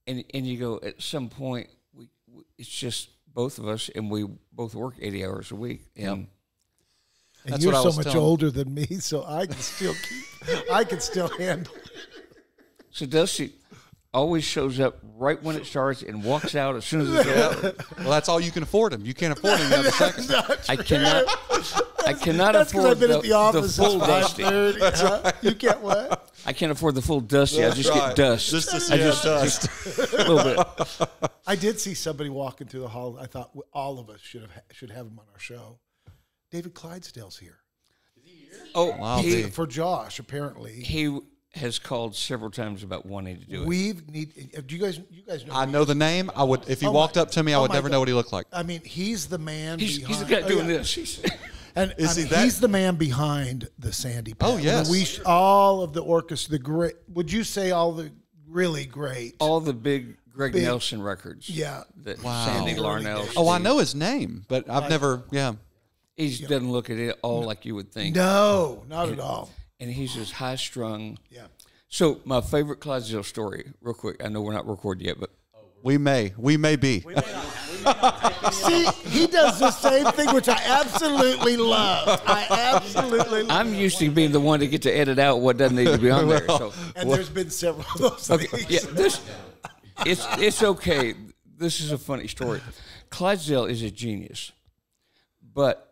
and you go, at some point, it's just both of us, and we both work 80 hours a week. And That's you're so much older than me, so I can still I can still handle it. So Dusty always shows up right when it starts and walks out as soon as it's over. Well, that's all you can afford him. You can't afford him another second. I cannot afford I've been at the office the full Dusty. That's right. You can't what? I can't afford the full Dusty. I just get dust. Just dust. A little bit. I did see somebody walking through the hall. I thought all of us should have him on our show. David Clydesdale's here. Is he here? Oh, wow. For Josh, apparently. He has called several times about wanting to do it. Do you guys know? I know the name. I would, if he walked up to me, I would never know what he looked like. I mean, he's the man. He's the guy doing this. And he's the man behind the Sandy Pat. Oh, yes. All of the orchestra, the great. Would you say all the really great? All the big Greg Nelson records. Yeah. Sandy Larnell. Oh, I know his name, but I've never. Yeah. He doesn't look at it all like you would think. No, not at all. And he's just high strung. Yeah. So my favorite Clydesdale story, real quick. I know we're not recorded yet, but we may be. We may not. See, he does the same thing, which I absolutely love. I'm used to being the one to get to edit out what doesn't need to be on there. So, and there's been several of those things. Yeah, it's okay. This is a funny story. Clydesdale is a genius, but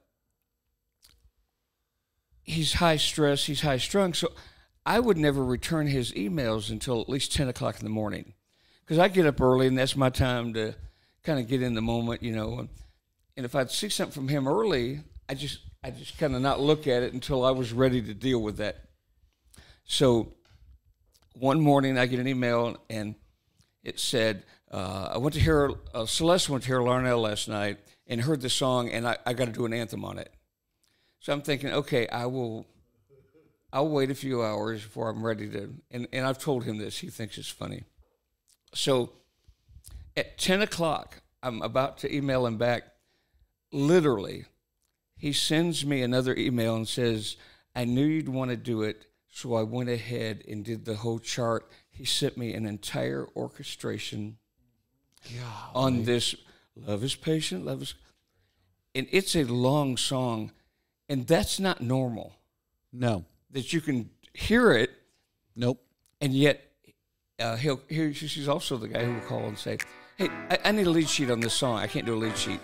he's high stress, he's high strung. So I would never return his emails until at least 10 o'clock in the morning, because I get up early and that's my time to kind of get in the moment, you know. And if I'd see something from him early, I just kind of not look at it until I was ready to deal with that. So one morning I get an email and it said, I went to hear, Celeste went to hear Larnell last night and heard the song, and I got to do an anthem on it. So I'm thinking, okay, I'll wait a few hours before I'm ready to, and I've told him this. He thinks it's funny. So at 10 o'clock, I'm about to email him back. Literally, he sends me another email and says, I knew you'd want to do it, so I went ahead and did the whole chart. He sent me an entire orchestration on this Love is Patient, Love is... And it's a long song. And that's not normal. No. That you can hear it. Nope. And yet, she's also the guy who will call and say, hey, I need a lead sheet on this song. I can't do a lead sheet.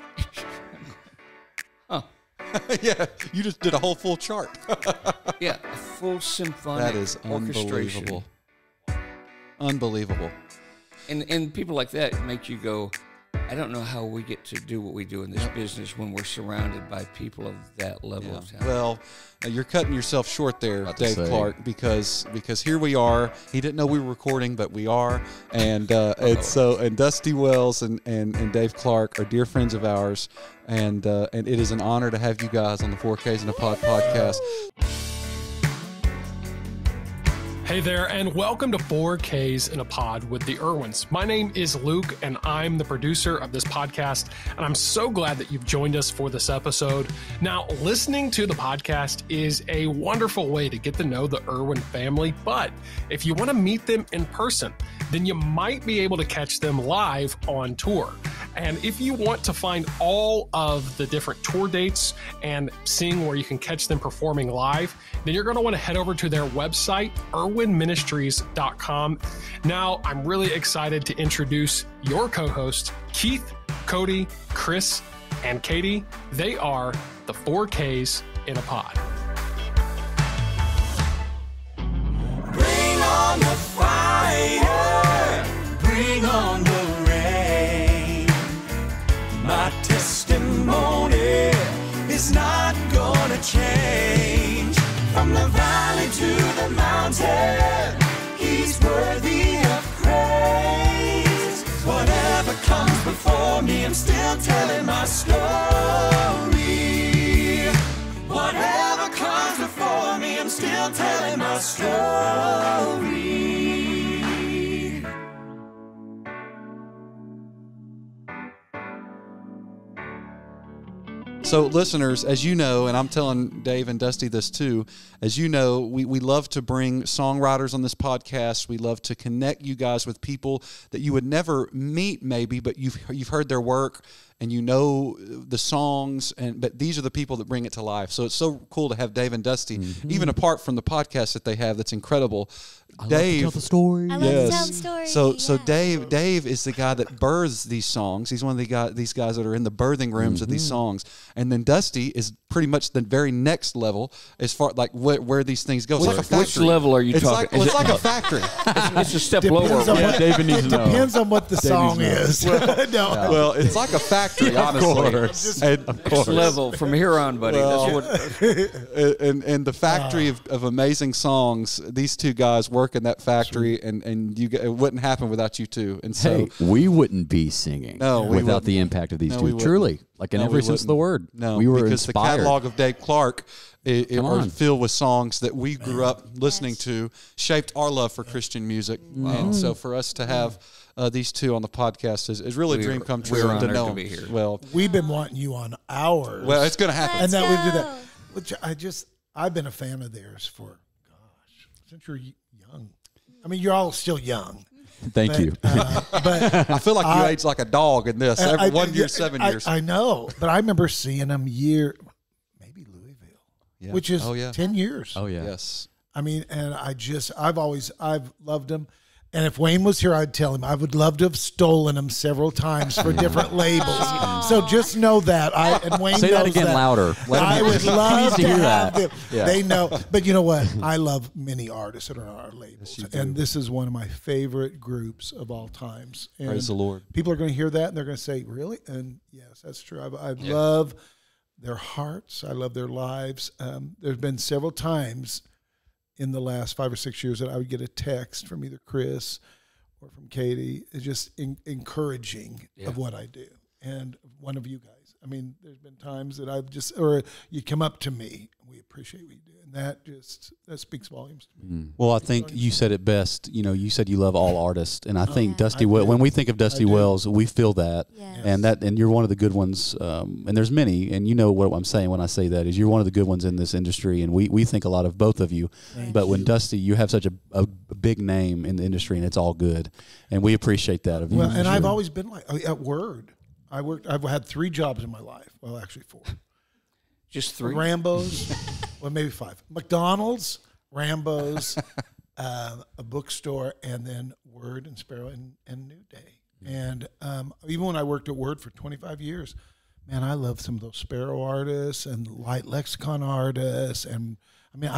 Huh. Yeah, you just did a whole full chart. Yeah, a full symphonic orchestration. Unbelievable. And people like that make you go, I don't know how we get to do what we do in this business when we're surrounded by people of that level of talent. Well, you're cutting yourself short there, Dave Clark, because here we are. He didn't know we were recording, but we are. And Dusty Wells and Dave Clark are dear friends of ours, and it is an honor to have you guys on the 4Ks in a Pod podcast. Hey there, and welcome to 4Ks in a Pod with the Erwins. My name is Luke, and I'm the producer of this podcast, and I'm so glad that you've joined us for this episode. Now, listening to the podcast is a wonderful way to get to know the Erwin family, but if you want to meet them in person, then you might be able to catch them live on tour. And if you want to find all of the different tour dates and seeing where you can catch them performing live, then you're going to want to head over to their website, erwinministries.com. Now, I'm really excited to introduce your co-hosts, Keith, Kody, Kris, and Katie. They are the 4Ks in a Pod. Bring on the fire, bring on the rain. My testimony is not gonna change. From the valley to the mountain, he's worthy of praise. Whatever comes before me, I'm still telling my story. Whatever comes before me, I'm still telling my story. So, listeners, as you know, and I'm telling Dave and Dusty this too, as you know, we love to bring songwriters on this podcast. We love to connect you guys with people that you would never meet, maybe, but you've heard their work and you know the songs, but these are the people that bring it to life. So it's so cool to have Dave and Dusty, even apart from the podcast that they have. That's incredible. I love to tell the story. I love to tell the story. So Dave is the guy that births these songs. He's one of these guys that are in the birthing rooms of these songs. And then Dusty is pretty much the very next level as far like where these things go. It's like a factory. Which level are you talking? It's like a factory. It's a step lower. David needs to know. Depends on what the song is. Well, it's like a factory, honestly. Of course. Next level from here on, buddy. Well, That's what. And the factory of amazing songs. These two guys work in that factory, and it wouldn't happen without you two. And so we wouldn't be singing without the impact of these two. Truly, like in every sense of the word. No, we were because inspired. the catalog of Dave Clark are filled with songs that we grew up listening to, shaped our love for Christian music. And so for us to have these two on the podcast is really a dream come true. We're to honored know to be here. Well, we've been wanting you on ours. well, it's going to happen. and that we do that. Which I've been a fan of theirs for, since you're young. I mean, you're all still young. Thank you. But I feel like you age like a dog in this. Every 1 year, 7 years. I know, but I remember seeing them maybe Louisville, which is 10 years. Oh yeah. Yes. I mean, and I've loved them. And if Wayne was here, I'd tell him I would love to have stolen them several times for different labels. So just know that. And Wayne Say that knows again louder. I would love to hear have that. them. Yeah. They know. But you know what? I love many artists that are on our labels. And this is one of my favorite groups of all times. And Praise the Lord. People are going to hear that and they're going to say, really? And yes, that's true. I love their hearts. I love their lives. There's been several times in the last 5 or 6 years that I would get a text from either Kris or from Kody. It's just encouraging of what I do. And one of you guys. I mean, there's been times that or you come up to me, and we appreciate what you do. And that speaks volumes to me. Well, I think you said it best. You know, you said you love all artists, and I think Dusty Wells. When we think of Dusty Wells, we feel that, and you're one of the good ones. And there's many, and you know what I'm saying when I say that is you're one of the good ones in this industry, and we think a lot of both of you. But when Dusty, you have such a big name in the industry, and it's all good, and we appreciate that of you. Well, and I've always been like at Word. I've had 3 jobs in my life. Well, actually 4. Just 3? Rambo's, well, maybe 5. McDonald's, Rambo's, a bookstore, and then Word and Sparrow and New Day. And even when I worked at Word for 25 years, man, I love some of those Sparrow artists and light lexicon artists. And I mean,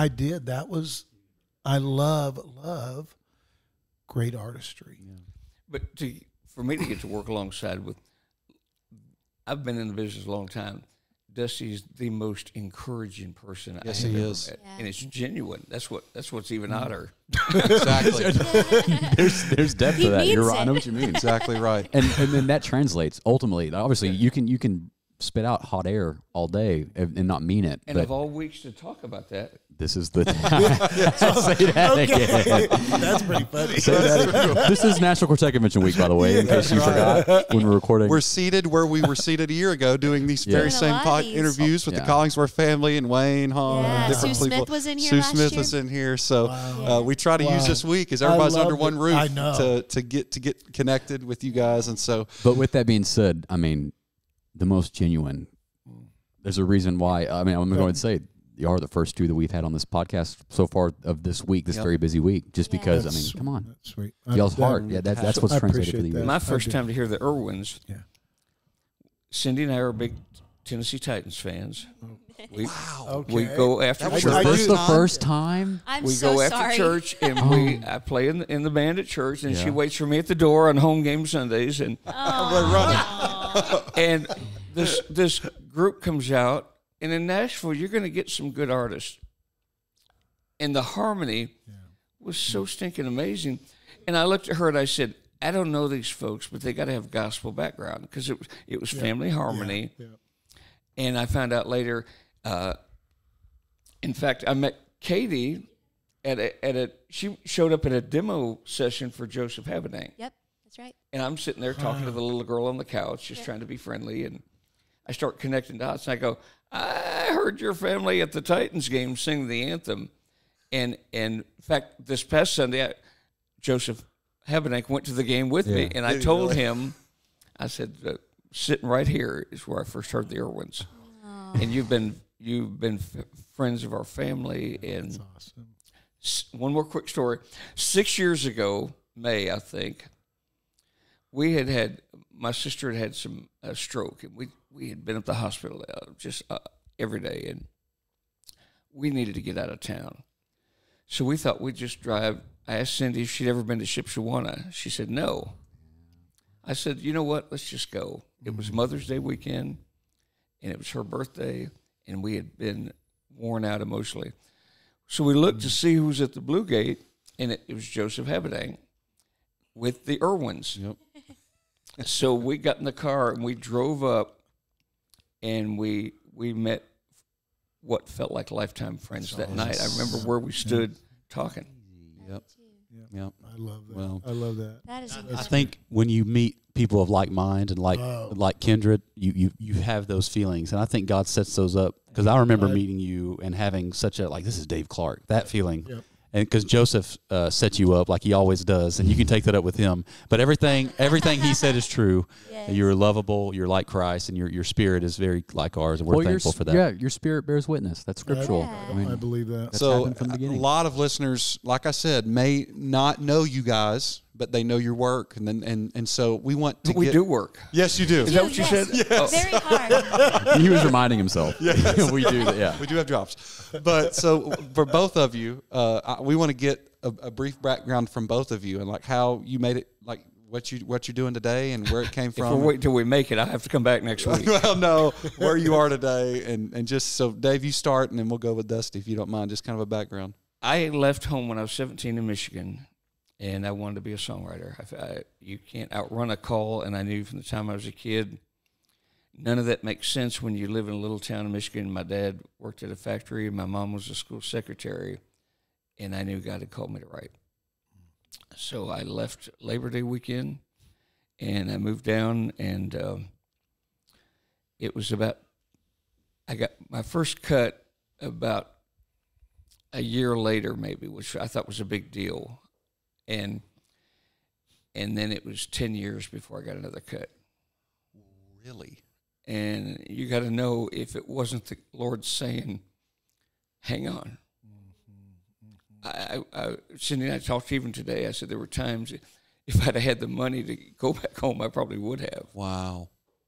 I love great artistry. Yeah. But for me to get to work alongside with, I've been in the business a long time. Dusty is the most encouraging person I have ever met. And it's genuine. That's what's even odder. Exactly. there's depth to that. You're right. I know what you mean. Exactly right. And then that translates ultimately. Obviously, you can spit out hot air all day and not mean it. And of all weeks to talk about that, this is the time. Say that again. That's pretty funny. Say that again. This is National Quartet Convention Week, by the way, in case you forgot when we're recording. We're seated where we were seated a year ago doing these very same interviews with the Collingsworth family and Wayne Hahn and different Sue people. Smith was in here Sue last Smith year. was in here. So we try to use this week as everybody's under one roof to get connected with you guys. And so, but with that being said, I mean, the most genuine. There's a reason why. I mean, I'm going to say you are the first 2 that we've had on this podcast so far of this week, this very busy week. Just because, I mean, come on, that's sweet. Y'all's heart, that's what's translated for the year. my first time to hear the Erwins. Yeah. Cindy and I are big Tennessee Titans fans. We go after church. This the first time? I'm we so go sorry. after church, and I play in the band at church, and she waits for me at the door on home game Sundays, and we're running. And this group comes out, and in Nashville, you're going to get some good artists. And the harmony was so stinking amazing. And I looked at her and I said, I don't know these folks, but they got to have gospel background because it was family harmony. Yeah. And I found out later. In fact, I met Kody she showed up at a demo session for Joseph Habedank. Yep, that's right. And I'm sitting there talking to the little girl on the couch, just trying to be friendly. And I start connecting dots, and I go, I heard your family at the Titans game sing the anthem. And in fact, this past Sunday, Joseph Habedank went to the game with me, and I told him, I said, sitting right here is where I first heard the Erwins. Oh. And you've been friends of our family. And that's awesome. One more quick story. 6 years ago, May, I think, my sister had some stroke, and we had been at the hospital just every day, and we needed to get out of town. So we thought we'd just drive. I asked Cindy if she'd ever been to Shipshewana. She said no. I said, you know what? Let's just go. It was Mother's Day weekend, and it was her birthday, and we had been worn out emotionally. So we looked to see who was at the Blue Gate, and it was Joseph Habedank with the Erwins. Yep. So we got in the car, and we drove up, and we met what felt like lifetime friends that night. I remember where we stood talking. Yep. I love that. Well, I love that. That is I think when you meet people of like mind and like kindred, you have those feelings, and I think God sets those up, because I remember meeting you and having such a, like, this is Dave Clark, that feeling. Yep. And because Joseph set you up like he always does, and you can take that up with him. But everything he said is true. Yes. You're lovable. You're like Christ, and your spirit is very like ours, and we're thankful for that. Yeah, your spirit bears witness. That's scriptural. I believe that. So from the beginning. A lot of listeners, like I said, may not know you guys, but they know your work, and so we want to. We do work. Yes, you do. Is that what you said? Yes. Oh. Very hard. He was reminding himself. Yes. We do that. Yeah, we do have jobs. But so for both of you, we want to get a brief background from both of you, and like how you made it, like what you're doing today, and where it came from. If we wait till we make it, I have to come back next week. Well, no, where you are today, and just so Dave, you start, and then we'll go with Dusty if you don't mind. Just kind of a background. I left home when I was 17 in Michigan. And I wanted to be a songwriter. You can't outrun a call, and I knew from the time I was a kid, none of that makes sense when you live in a little town in Michigan. My dad worked at a factory, and my mom was a school secretary, and I knew God had called me to write. So I left Labor Day weekend, and I moved down, and it was I got my first cut about a year later, maybe, which I thought was a big deal. And then it was 10 years before I got another cut. Really? And you got to know, if it wasn't the Lord saying, hang on. Cindy and I talked even today. I said there were times if I'd had the money to go back home, I probably would have. Wow.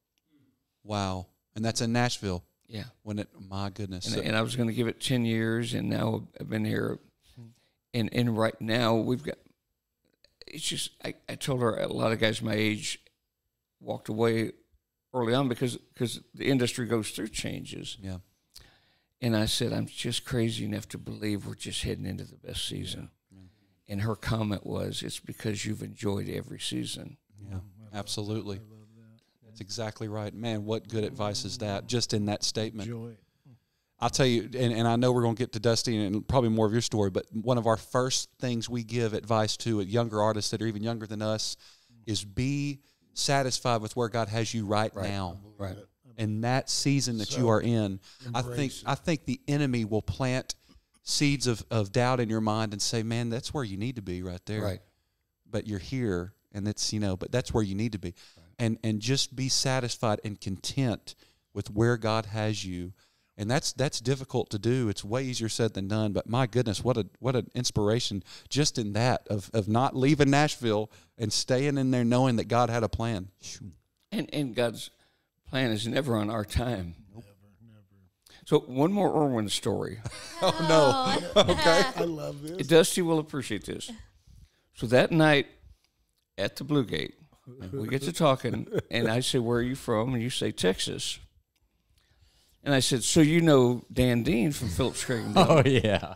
And that's in Nashville. Yeah. My goodness. And I was going to give it 10 years, and now I've been here. And right now we've got, it's just, I told her a lot of guys my age walked away early on because the industry goes through changes. Yeah. And I said, I'm just crazy enough to believe we're just heading into the best season. Yeah. And her comment was, it's because you've enjoyed every season. Yeah, absolutely. I love that. That's exactly right. Man, what good advice is that, just in that statement. Joy. I'll tell you, and I know we're going to get to Dusty and probably more of your story, but one of our first things we give advice to younger artists that are even younger than us is be satisfied with where God has you right now. Right. And that season that you are in, I think the enemy will plant seeds of doubt in your mind and say, man, that's where you need to be right there. Right. But you're here, and it's, but that's where you need to be. Right. And just be satisfied and content with where God has you. And that's difficult to do. It's way easier said than done. But my goodness, what an inspiration just in that of not leaving Nashville and staying in there knowing that God had a plan. And God's plan is never on our time. Nope. Never. So one more Erwin story. Oh no. Okay. I love this. Dusty will appreciate this. So that night at the Blue Gate, we get to talking, and I say, where are you from? And you say, Texas. And I said, so you know Dan Dean from Phillips Craig and Dillon? Oh, yeah.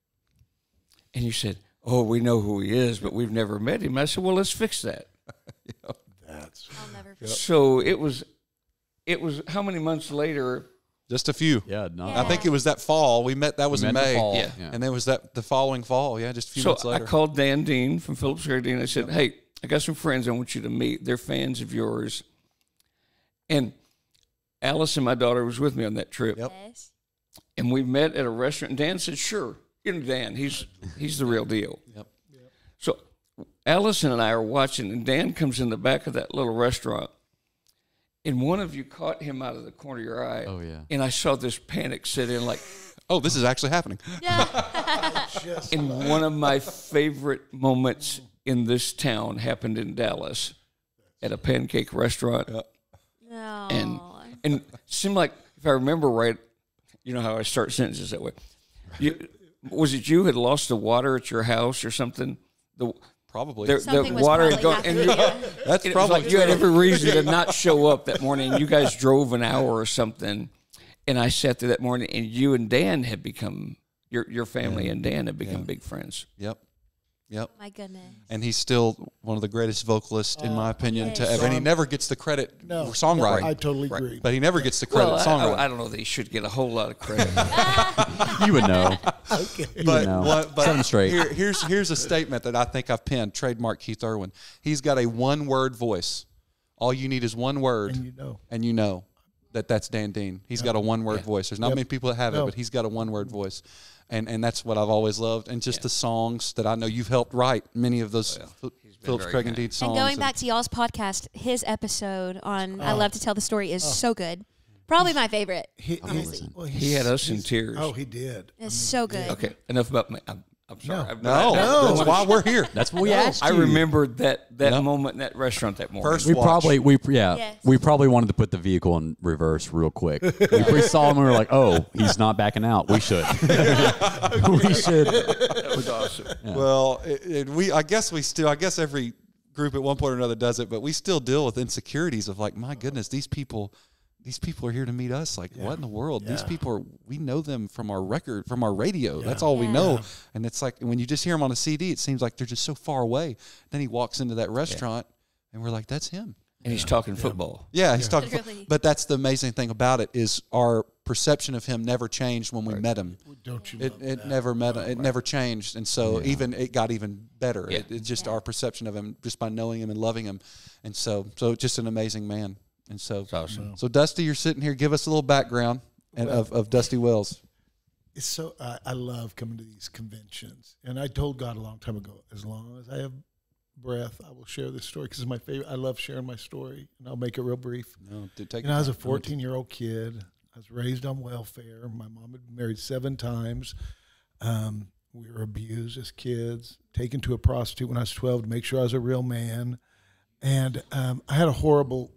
And you said, oh, we know who he is, but we've never met him. I said, well, let's fix that. I'll never forget. So it was how many months later? Just a few. Yeah, no. I think it was that fall. We met, that was in May. Fall. Yeah. And then was that the following fall. Yeah, just a few months later. I called Dan Dean from Phillips Craig and I said, hey, I got some friends I want you to meet. They're fans of yours. And Allison, my daughter, was with me on that trip. Yep. Yes. And we met at a restaurant. And Dan said, sure. You know Dan, he's the real deal. Yep. So Allison and I are watching, and Dan comes in the back of that little restaurant, and one of you caught him out of the corner of your eye. Oh, yeah. And I saw this panic set in, like, Oh, this is actually happening. and one of my favorite moments in this town happened in Dallas at a pancake restaurant. No. And it seemed like, if I remember right, you know how I start sentences that way. Was it you had lost the water at your house or something? Probably. The Something was water had probably gone, and happening, yeah. That's it was probably like you had true. every reason to not show up that morning. You guys drove an hour or something, and I sat there that morning, and you and Dan had become your family and Dan had become big friends. Yep. My goodness. And he's still one of the greatest vocalists, in my opinion, to yes. ever. And he never gets the credit No, for songwriting. I totally agree. But he never gets the credit Well, songwriting. I don't know that he should get a whole lot of credit. You would know. Okay. But, know. but Set him straight. here's a statement that I think I've penned, trademark Keith Erwin. He's got a one-word voice. All you need is one word, And you know. that's Dan Dean. He's got a one-word voice. There's not many people that have it, No. but he's got a one-word voice. And that's what I've always loved. And just the songs that I know you've helped write, many of those Phillips very Craig and kind. Dean songs. And going back to y'all's podcast, his episode on I Love to Tell the Story is so good. Probably my favorite. He He had us in tears. Oh, he did. It's so good. Okay, enough about me. I'm sorry. No, that's why we're here. That's what we asked I you. remembered that moment in that restaurant that morning. First We watch. probably wanted to put the vehicle in reverse real quick. We saw him and we were like, oh, he's not backing out. We should. We should. That was awesome. Well, I guess every group at one point or another does it, but we still deal with insecurities of like, my goodness, these people are here to meet us. Like, what in the world? These people we know them from our record, from our radio. That's all we know. And it's like, when you just hear them on a CD, it seems like they're just so far away. Then he walks into that restaurant and we're like, that's him. And he's talking football. Yeah, he's talking. Literally. But that's the amazing thing about it is our perception of him never changed when we met him. Don't you It never met. It never changed, and so it got even better. Yeah. It just our perception of him just by knowing him and loving him, and so just an amazing man. And so, awesome. So Dusty, you're sitting here. Give us a little background of Dusty Wells. It's so I love coming to these conventions, and I told God a long time ago, as long as I have breath, I will share this story because it's my favorite. I love sharing my story, and I'll make it real brief. No, I was a 14-year-old kid. I was raised on welfare. My mom had been married 7 times. We were abused as kids, taken to a prostitute when I was 12 to make sure I was a real man. And I had a horrible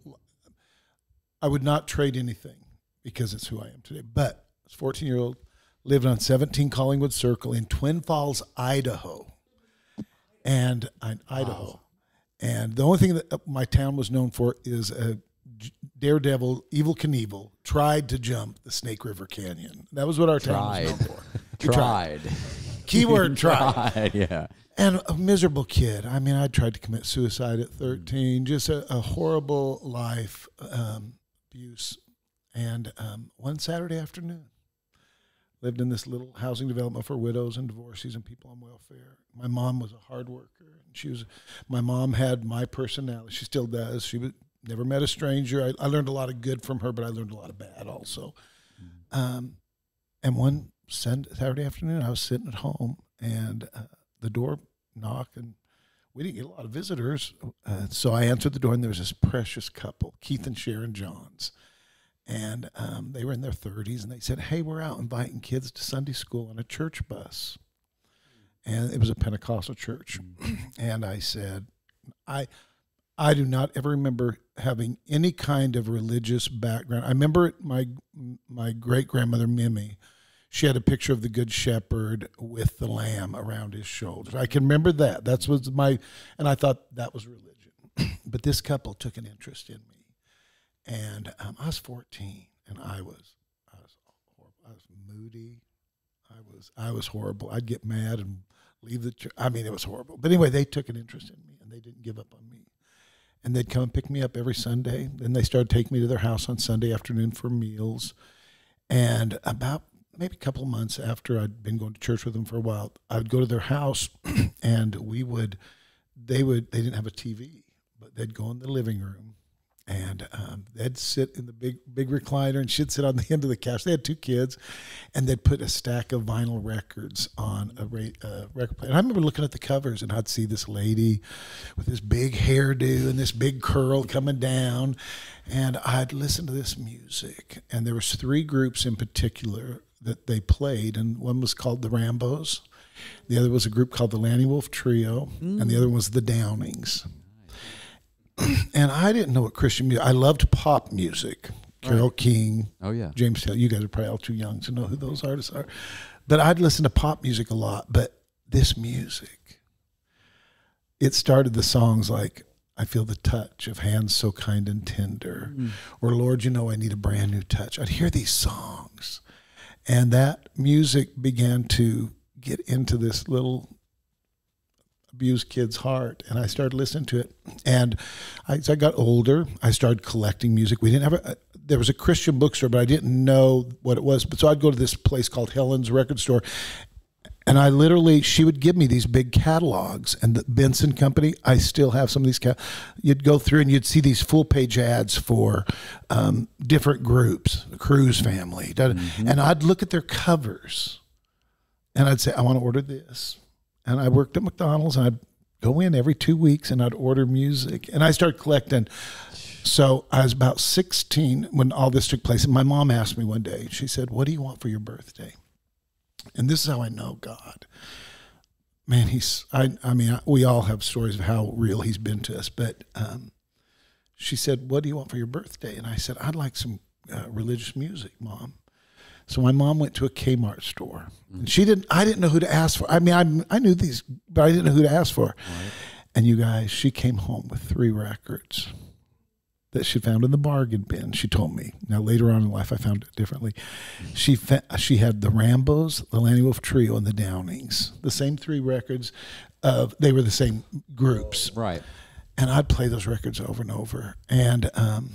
– I would not trade anything because it's who I am today. But I was a 14-year-old, lived on 17 Collingwood Circle in Twin Falls, Idaho. And Idaho. And the only thing that my town was known for is a daredevil, Evel Knievel, tried to jump the Snake River Canyon. That was what our town was known for. Tried. Keyword tried. Yeah. And a miserable kid. I mean, I tried to commit suicide at 13. Just a horrible life, abuse. And one Saturday afternoon, lived in this little housing development for widows and divorcees and people on welfare. My mom was a hard worker. My mom had my personality. She still does. She never met a stranger. I learned a lot of good from her, but I learned a lot of bad also. And one Saturday afternoon, I was sitting at home, and the door knocked, and we didn't get a lot of visitors. So I answered the door, and there was this precious couple, Keith and Sharon Johns. And they were in their 30s, and they said, hey, we're out inviting kids to Sunday school on a church bus. And it was a Pentecostal church. And I said, I do not ever remember having any kind of religious background. I remember my great-grandmother, Mimi, she had a picture of the Good Shepherd with the lamb around his shoulders. I can remember that. That was and I thought that was religion. But this couple took an interest in me. And I was 14, and I was horrible. I was moody. I was horrible. I'd get mad and leave the church. I mean, it was horrible. But anyway, they took an interest in me, and they didn't give up on me. And they'd come and pick me up every Sunday. Then they started taking me to their house on Sunday afternoon for meals. And about maybe a couple of months after I'd been going to church with them for a while, I would go to their house, and they didn't have a TV, but they'd go in the living room. And they'd sit in the big recliner, and she'd sit on the end of the couch. They had 2 kids, and they'd put a stack of vinyl records on a record player. And I remember looking at the covers, and I'd see this lady with this big hairdo and this big curl coming down, and I'd listen to this music. And there was 3 groups in particular that they played, and one was called the Rambos. The other was a group called the Lanny Wolf Trio, and the other was the Downings. And I didn't know what Christian music. I loved pop music. Carole King. Oh, yeah. James Taylor. You guys are probably all too young to know who those artists are. But I'd listen to pop music a lot. But this music, it started the songs like, I feel the touch of hands so kind and tender. Or, Lord, you know I need a brand new touch. I'd hear these songs. And that music began to get into this little abused kid's heart, and I started listening to it. And as I got older, I started collecting music. We didn't have there was a Christian bookstore, but I didn't know what it was. But so I'd go to this place called Helen's Record Store, and she would give me these big catalogs. And the Benson Company, I still have some of these. You'd go through and you'd see these full-page ads for different groups, the Cruise family, and I'd look at their covers, and I'd say, I want to order this. And I worked at McDonald's, and I'd go in every 2 weeks, and I'd order music. And I started collecting. So I was about 16 when all this took place. And my mom asked me one day, she said, what do you want for your birthday? And this is how I know God. Man, we all have stories of how real he's been to us. But she said, what do you want for your birthday? And I said, I'd like some religious music, Mom. So my mom went to a Kmart store, and I didn't know who to ask for. I mean, I knew these, but I didn't know who to ask for. Right. And you guys, she came home with 3 records that she found in the bargain bin. She told me. Now later on in life, I found it differently. She had the Rambos, the Lanny Wolf Trio, and the Downings. The same 3 records. They were the same groups. Right. And I'd play those records over and over. And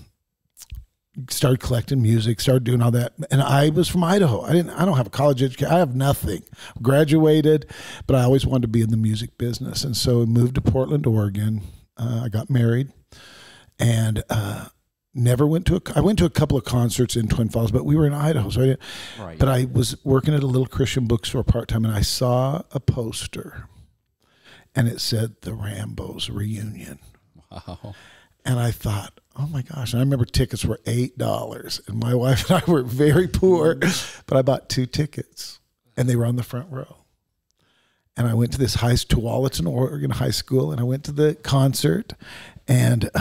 started collecting music, started doing all that. And I was from Idaho. I don't have a college education. I have nothing. Graduated, but I always wanted to be in the music business. And so I moved to Portland, Oregon. I got married, and I went to a couple of concerts in Twin Falls, but we were in Idaho. So but I was working at a little Christian bookstore part-time, and I saw a poster, and it said the Rambos reunion. Wow. And I thought, oh my gosh. And I remember tickets were $8, and my wife and I were very poor, but I bought 2 tickets, and they were on the front row. And I went to this Tualatin, Oregon high school, and I went to the concert, and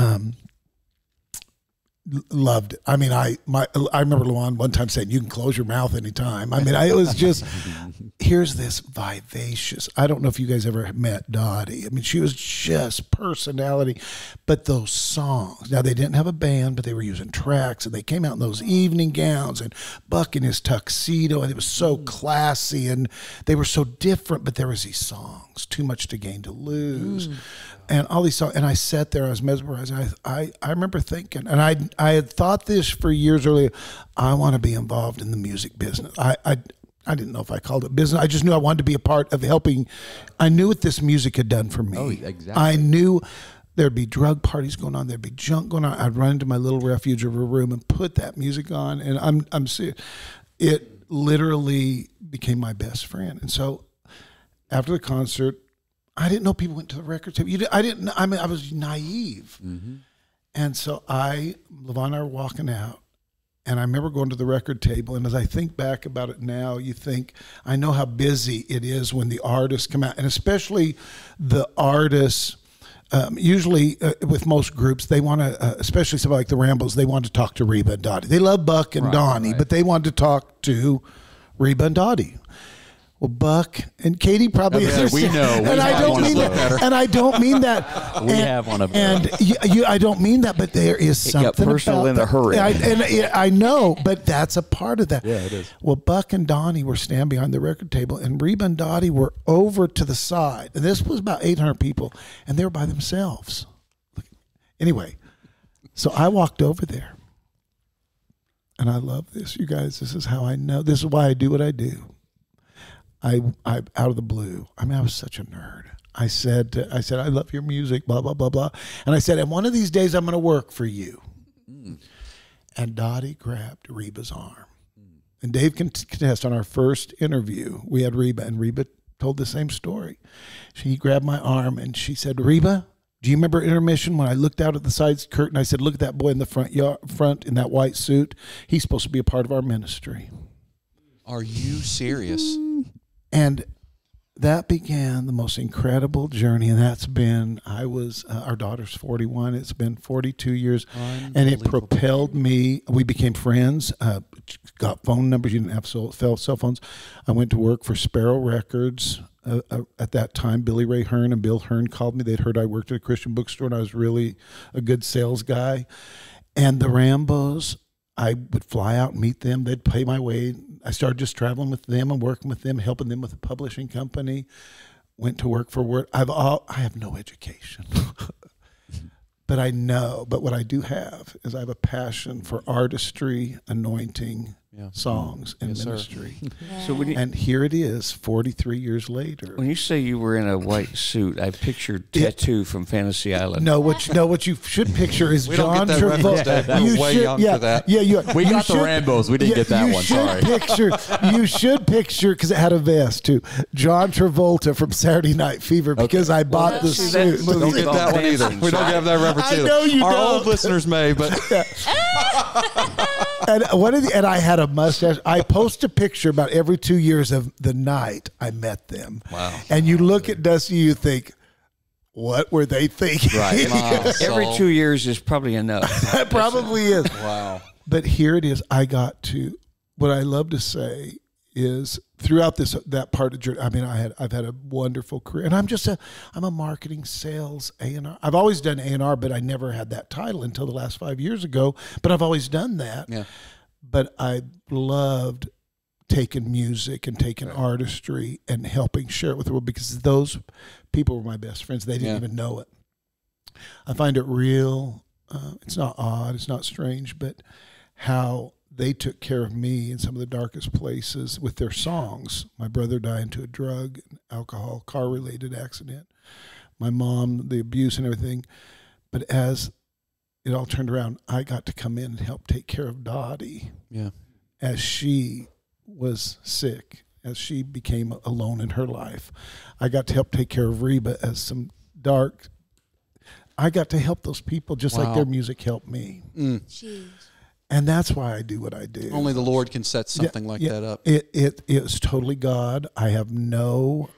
loved it. I mean, I remember Luan one time saying, you can close your mouth anytime. I mean, it was just, here's this vivacious, I don't know if you guys ever met Dottie. I mean, she was just personality, but those songs, now they didn't have a band, but they were using tracks, and they came out in those evening gowns, and Buck in his tuxedo, and it was so classy, and they were so different, but there was these songs, Too Much to Gain to Lose, and all these songs, and I sat there, I was mesmerized. I remember thinking, and I had thought this for years earlier, I want to be involved in the music business. I didn't know if I called it business. I just knew I wanted to be a part of helping. I knew what this music had done for me. Oh, exactly. I knew there'd be drug parties going on, there'd be junk going on. I'd run into my little refuge of a room and put that music on, and I'm serious. It literally became my best friend. And so after the concert, I didn't know people went to the record table. I was naive. Mm-hmm. And so LaVon and I were walking out, and I remember going to the record table, and as I think back about it now, you think, I know how busy it is when the artists come out, and especially the artists, usually with most groups, they want to, especially somebody like the Rambos, they want to talk to Reba and Dottie. They love Buck and Donnie, but they want to talk to Reba and Dottie. Well, Buck and Kody probably we know. And I don't mean that. And I don't mean that. We have one of them. And I don't mean that, but there is something it got personal about in a hurry. I know, but that's a part of that. Yeah, it is. Well, Buck and Donnie were standing behind the record table, and Reba and Dottie were over to the side. And this was about 800 people, and they were by themselves. Anyway, so I walked over there. And I love this, you guys. This is how I know. This is why I do what I do. I out of the blue. I mean, I was such a nerd. I said, I love your music, blah, blah, blah, blah. And I said, and one of these days I'm going to work for you. And Dottie grabbed Reba's arm. And Dave can contest on our first interview, we had Reba, and Reba told the same story. She grabbed my arm and she said, Reba, do you remember intermission when I looked out at the side curtain? I said, look at that boy in the front in that white suit. He's supposed to be a part of our ministry. Are you serious? And that began the most incredible journey, and that's been, our daughter's 41, it's been 42 years, and it propelled me. We became friends, got phone numbers, you didn't have cell phones. I went to work for Sparrow Records. At that time, Billy Ray Hearn and Bill Hearn called me. They'd heard I worked at a Christian bookstore, and I was really a good sales guy. And the Rambos, I would fly out and meet them. They'd pay my way. I started just traveling with them and working with them, helping them with a publishing company. Went to work for Word. I have no education, but I know. But what I do have is I have a passion for artistry, anointing, songs, and ministry. So and here it is, 43 years later. When you say you were in a white suit, I pictured Tattoo from Fantasy Island. No, what you should picture is We John don't get that Travolta. reference, Dad. We're way young for that. We got the Rambos. We didn't get that one. Sorry. You should picture, because it had a vest too, John Travolta from Saturday Night Fever, because I bought the suit. We don't get that one either. We don't have that reference either. I know you Our don't. old listeners may, but and I had a mustache. I post a picture about every 2 years of the night I met them. Wow. And you look at Dusty, you think, what were they thinking? Right. Wow. Every 2 years is probably enough. That probably is. wow. But here it is. I got to, what I love to say is throughout that part of journey, I mean, I've had a wonderful career, and I'm a marketing, sales, A&R. I've always done A&R, but I never had that title until the last 5 years ago. But I've always done that. Yeah. But I loved taking music and taking artistry and helping share it with the world, because those people were my best friends. They didn't even know it. I find it real. It's not odd. It's not strange, but how they took care of me in some of the darkest places with their songs. My brother died to a drug, alcohol, car-related accident. My mom, the abuse and everything. But as it all turned around, I got to come in and help take care of Dottie. Yeah. As she was sick, as she became alone in her life. I got to help take care of Reba as some dark. I got to help those people just like their music helped me. Jeez. And that's why I do what I do. Only the Lord can set something like that up. It is totally God. I have no,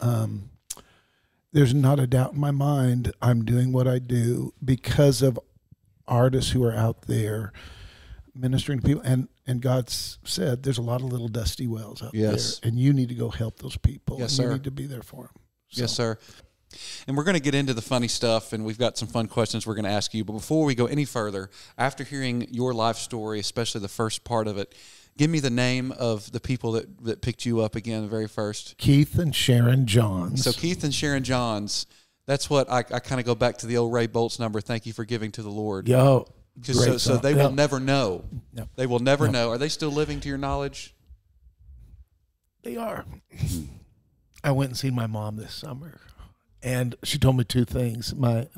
there's not a doubt in my mind I'm doing what I do because of artists who are out there ministering to people. And God's said there's a lot of little Dusty Wells out there. And you need to go help those people. Yes, and sir. You need to be there for them. So. Yes, sir. And we're going to get into the funny stuff, and we've got some fun questions we're going to ask you. But before we go any further, after hearing your life story, especially the first part of it, give me the name of the people that picked you up again, the very first. Keith and Sharon Johns. So Keith and Sharon Johns, that's what I kind of go back to the old Ray Bolt's number, thank you for giving to the Lord. Yo, so they will never know. Yep. They will never know. Are they still living to your knowledge? They are. I went and seen my mom this summer. And she told me two things.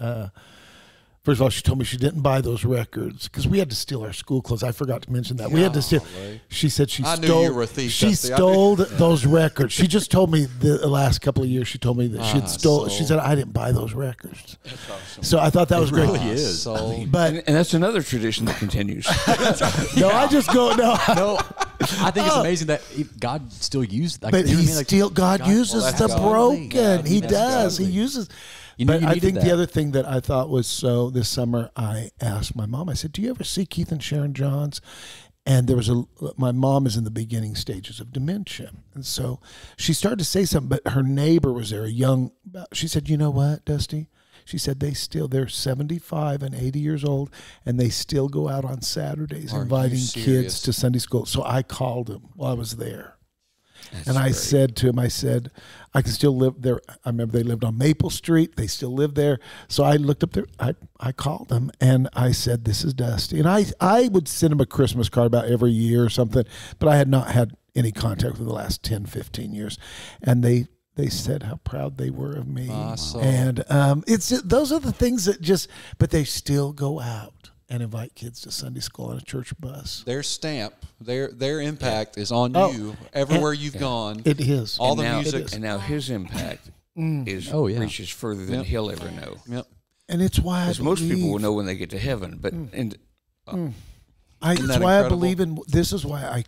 First of all, she told me she didn't buy those records because we had to steal our school clothes. I forgot to mention that. We had to steal. She said I knew you were a thief. She stole those records. She just told me the last couple of years. She told me that she had stole. She said I didn't buy those records. That's awesome. So I thought that was great. Really is. But And that's another tradition that continues. no, I just go no. No, I think it's amazing that God still used. Like, But you know what I he mean? Like, still God uses that's the godly. broken. Yeah, he that's does. godly. He uses. You know, But you I needed think that. the other thing that I thought was so this summer, I asked my mom, I said, do you ever see Keith and Sharon Johns? And there was my mom is in the beginning stages of dementia. And so she started to say something, but her neighbor was there, she said, you know what, Dusty? She said they're 75 and 80 years old, and they still go out on Saturdays inviting kids to Sunday school. So I called him while I was there. And I said to him, I can still live there. I remember they lived on Maple Street. They still live there. So I looked up there. I called them, and I said, this is Dusty. And I would send him a Christmas card about every year or something, but I had not had any contact with the last 10, 15 years. And they said how proud they were of me. Awesome. And those are the things that but they still go out and invite kids to Sunday school on a church bus. Their stamp, their impact is on you everywhere you've gone. It is. All the now, music. And now his impact reaches further than he'll ever know. Yep. And it's why Because most people will know when they get to heaven, but it's that why incredible? I believe in. This is why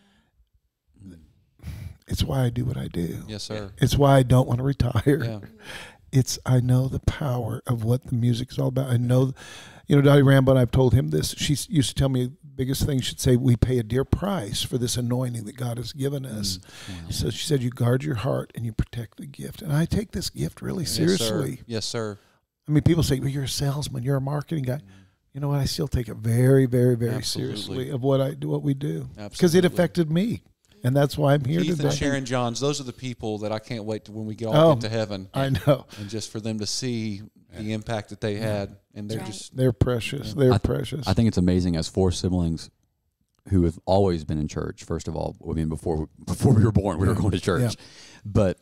it's why I do what I do. Yes, sir. It's why I don't want to retire. Yeah. I know the power of what the music is all about. I know, Dottie Rambo, and I've told him this. She used to tell me the biggest thing she'd say, we pay a dear price for this anointing that God has given us. So she said, you guard your heart and you protect the gift. And I take this gift really seriously. Yes, sir. I mean, people say, well, you're a salesman, you're a marketing guy. You know what? I still take it very, very, very seriously of what I do, what we do, because it affected me. And that's why I'm here Keith today. and Sharon Johns, those are the people that I can't wait to when we all get to heaven. I know. And just for them to see the impact that they had. And they're precious. They're precious. I think it's amazing as 4 siblings who have always been in church. First of all, I mean, before we were born, we were going to church. Yeah. But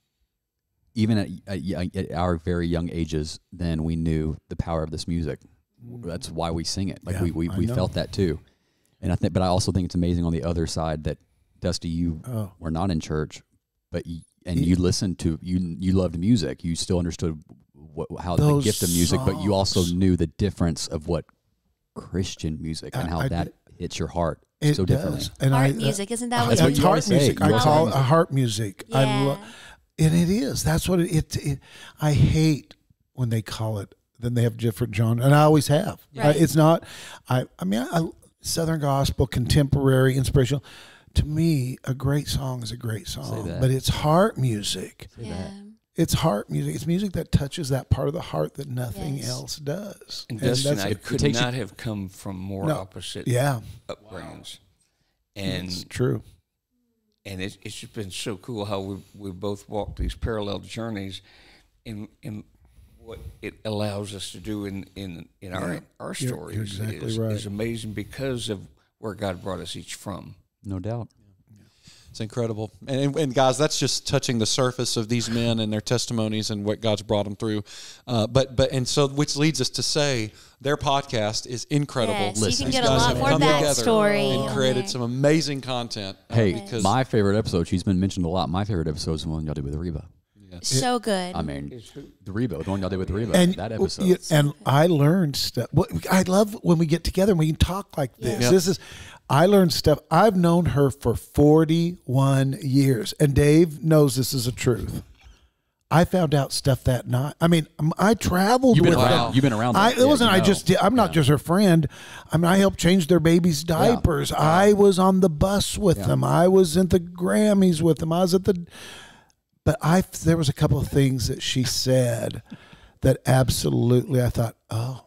even at our very young ages, then we knew the power of this music. That's why we sing it. Like we felt that too. And but I also think it's amazing on the other side that Dusty, you were not in church, but you listened to you loved music. You still understood how the gift of music, but you also knew the difference of what Christian music and how that hits your heart so differently. And heart music, isn't that what it's heart music? I call it a heart music. Yeah. And it is. That's what it. I hate when they call it. Then they have different genres, and I always have. Right. It's not. I Southern gospel, contemporary, inspirational. To me, a great song is a great song, but it's heart music. It's heart music. It's music that touches that part of the heart that nothing else does. And Dusty and I could not have come from more opposite upbringings. And it's true. And it's just been so cool how we both walked these parallel journeys in what it allows us to do in our stories. You're exactly right. Is amazing because of where God brought us each from. No doubt. It's incredible. And guys, that's just touching the surface of these men and their testimonies and what God's brought them through. So which leads us to say their podcast is incredible. Yes, Listen, you can these get a guys lot have more come together backstory and created some amazing content. Hey, my favorite episode, she's been mentioned a lot. My favorite episode is the one y'all did with Reba. So good. I mean, the one y'all did with Reba, that episode. And I learned stuff. I love when we get together and we can talk like this. I learned stuff. I've known her for 41 years, and Dave knows this is a truth. I found out stuff that night. I mean, I traveled with them. You've been around them. It wasn't. I'm not just her friend. I mean, I helped change their babies' diapers. I was on the bus with them. I was at the Grammys with them. I was at the. But there was a couple of things that she said that absolutely I thought,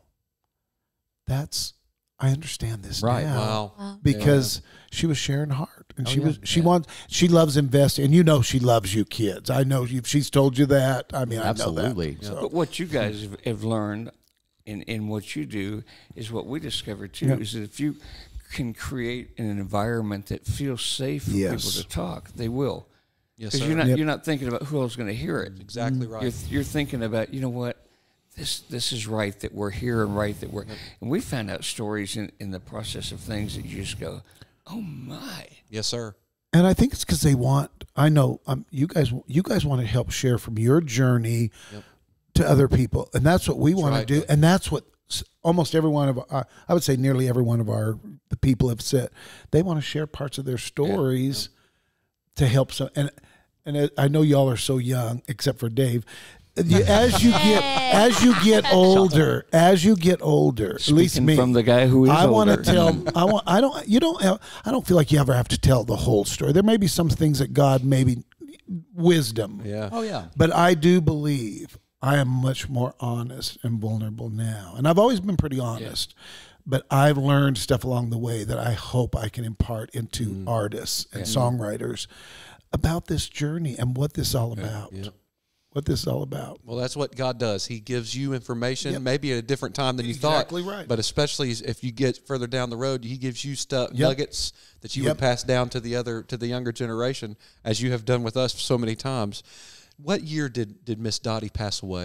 I understand this now. Wow. Because she was sharing heart, and she loves investing, and she loves you kids. I know she's told you that. I mean, absolutely. I know that. So. But what you guys have learned in what you do is what we discovered too, is that if you can create an environment that feels safe for people to talk, they will. Yes, because you're not thinking about who else is going to hear it. Exactly right. You're thinking about, you know what, this is right that we're here, and right that we're. And we found out stories in the process of things that you just go, oh my. Yes, sir. And I think it's because they want. I know you guys want to help share from your journey to other people, and that's what we want to do, and that's what almost every one of I would say nearly every one of the people have said. They want to share parts of their stories to help some. And I know y'all are so young, except for Dave. As you get older, at least me, from the guy who is I want to older. tell. I don't feel like you ever have to tell the whole story. There may be some things that God maybe wisdom. Yeah. Oh yeah. But I do believe I am much more honest and vulnerable now, and I've always been pretty honest. But I've learned stuff along the way that I hope I can impart into artists and songwriters about this journey and what this is all about. What this is all about. Well, that's what God does. He gives you information, maybe at a different time than you thought. Exactly right. But especially if you get further down the road, He gives you nuggets that you would pass down to the younger generation, as you have done with us so many times. What year did Miss Dottie pass away?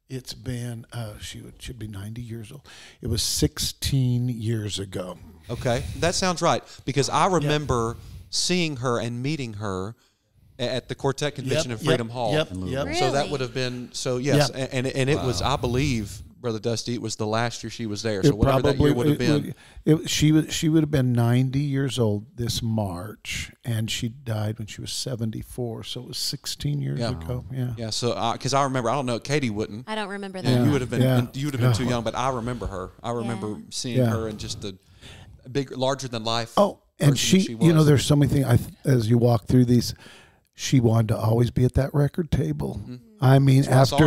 It's been, should be 90 years old. It was 16 years ago. Okay, that sounds right, because I remember seeing her and meeting her at the Quartet Convention in Freedom Hall. Yep. So that would have been, yes, and it was, I believe, Brother Dusty, it was the last year she was there. So whatever that year would have been. She would have been 90 years old this March, and she died when she was 74. So it was 16 years ago. Yeah. So because I remember, I don't know, Katie wouldn't. I don't remember that. Yeah. You would have been too young, but I remember her. I remember seeing her and just a big, larger than life. Oh, and she there's so many things. As you walk through these, she wanted to always be at that record table. Mm-hmm. I mean,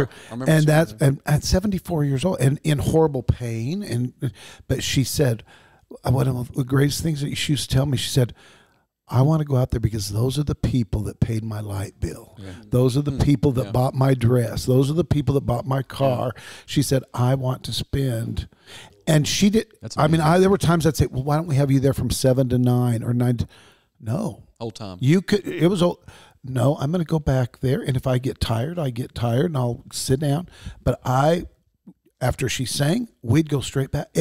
and at 74 years old and in horrible pain. But she said, one of the greatest things that she used to tell me, she said, I want to go out there because those are the people that paid my light bill. Yeah. Those are the people that bought my dress. Those are the people that bought my car. Yeah. She said, I want to spend. And she did. There were times I'd say, well, why don't we have you there from 7 to 9 or 9 to, no. Whole time. It was old. No, I'm going to go back there, and if I get tired, and I'll sit down. But after she sang, we'd go straight back.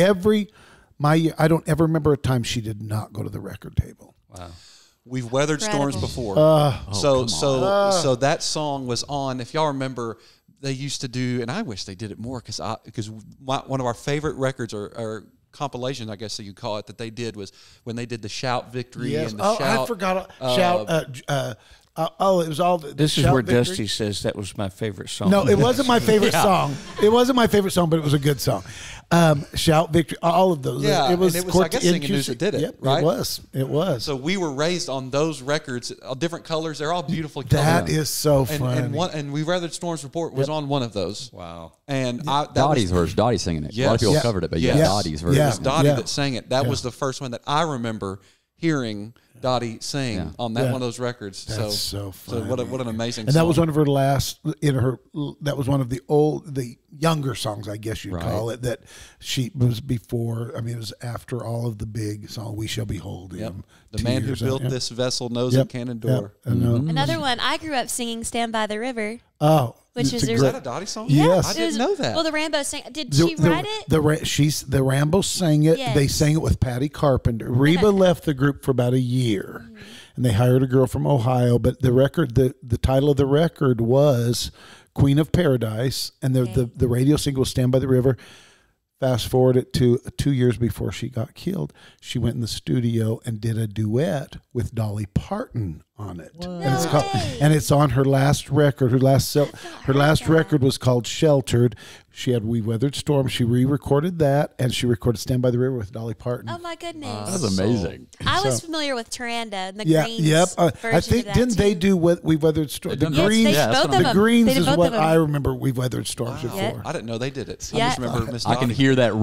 I don't ever remember a time she did not go to the record table. Wow. We've weathered storms before. So that song was on. If y'all remember, they used to do, and I wish they did it more because one of our favorite records or compilation, I guess you call it, that they did was when they did the Shout Victory and the Shout. I forgot. Shout. It was all. This is where Victory. Dusty says that was my favorite song. No, it wasn't my favorite song. It wasn't my favorite song, but it was a good song. Shout Victory, all of those. Yeah, it was I guess Singing News that did it, yep, right? It was. So we were raised on those records, different colors. They're all beautifully colored. That is so fun. And We Weathered Storms Report was on one of those. Wow. And Dottie's version. Dottie singing it. Yes. A lot of people covered it, but Dottie's version. It was Dottie that sang it. That was the first one that I remember hearing Dottie sing on that one of those records. That's so fun. So what an amazing and song. that was one of her last that was one of the younger songs, I guess you'd call it, that she was before. I mean, it was after all of the big song, We Shall Behold Him. The man who built this vessel knows it can endure. Another one, I grew up singing Stand by the River. Oh. Which is that a Dottie song? Yes. I didn't know that. Well, the Rambos sang. Did she write it? The Rambos sang it. Yes. They sang it with Patty Carpenter. Reba left the group for about a year, and they hired a girl from Ohio. But the record, the title of the record was Queen of Paradise, and the radio single was Stand by the River. Fast forward it to 2 years before she got killed. She went in the studio and did a duet with Dolly Parton on it. And it's on her last record. Her last record was called Sheltered. She had We Weathered Storm. She re-recorded that, and she recorded Stand by the River with Dolly Parton. Oh my goodness, that's amazing. I was familiar with Taranda and the Greens. I think didn't they do We Weathered Storm? The Greens. The Greens is what I remember. We Weathered Storms before. I didn't know they did it. I just remember Miss I can hear that.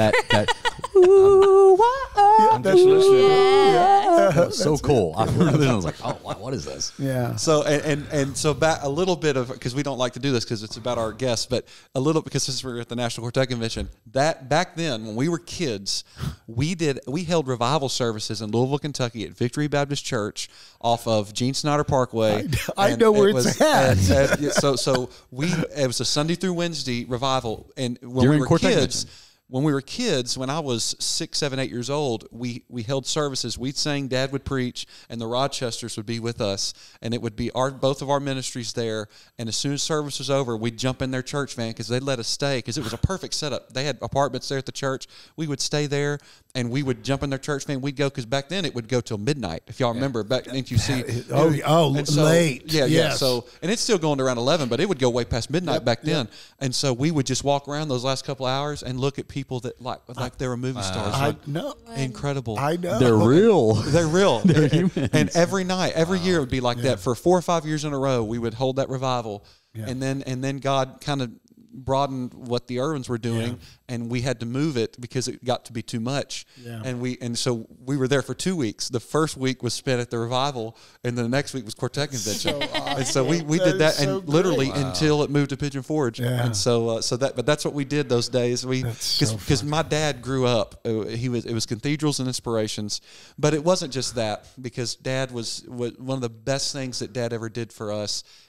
I'm just listening. That's so cool. I was like, oh, what is this? Yeah. So and so back a little bit of, because we don't like to do this because it's about our guests, but a little, because since we're at the National Quartet Convention, that back then when we were kids, we held revival services in Louisville, Kentucky at Victory Baptist Church off of Gene Snyder Parkway. I know where it's at. So it was a Sunday through Wednesday revival, and when we were kids. When I was 6, 7, 8 years old, we held services. We'd sing, Dad would preach, and the Rochesters would be with us, and it would be both of our ministries there. And as soon as service was over, we'd jump in their church van because they'd let us stay because it was a perfect setup. They had apartments there at the church. We would stay there, and we would jump in their church van. We'd go, because back then it would go till midnight. If y'all remember, back in NQC. Late. Yeah. So, and it's still going to around 11, but it would go way past midnight back then. And so we would just walk around those last couple hours and look at people that like they were movie stars. I know. Incredible. I know. They're real. They're real. They're humans. And every night, every year it would be like that. For 4 or 5 years in a row, we would hold that revival. Yeah. And then God kind of broadened what the Erwins were doing, and we had to move it because it got to be too much. Yeah. And so we were there for 2 weeks. The first week was spent at the revival, and then the next week was Quartet Convention. And so we did that, and literally until it moved to Pigeon Forge. Yeah. And but that's what we did those days. Because my dad grew up. It was Cathedrals and Inspirations, but it wasn't just that, because Dad was one of the best things that Dad ever did for us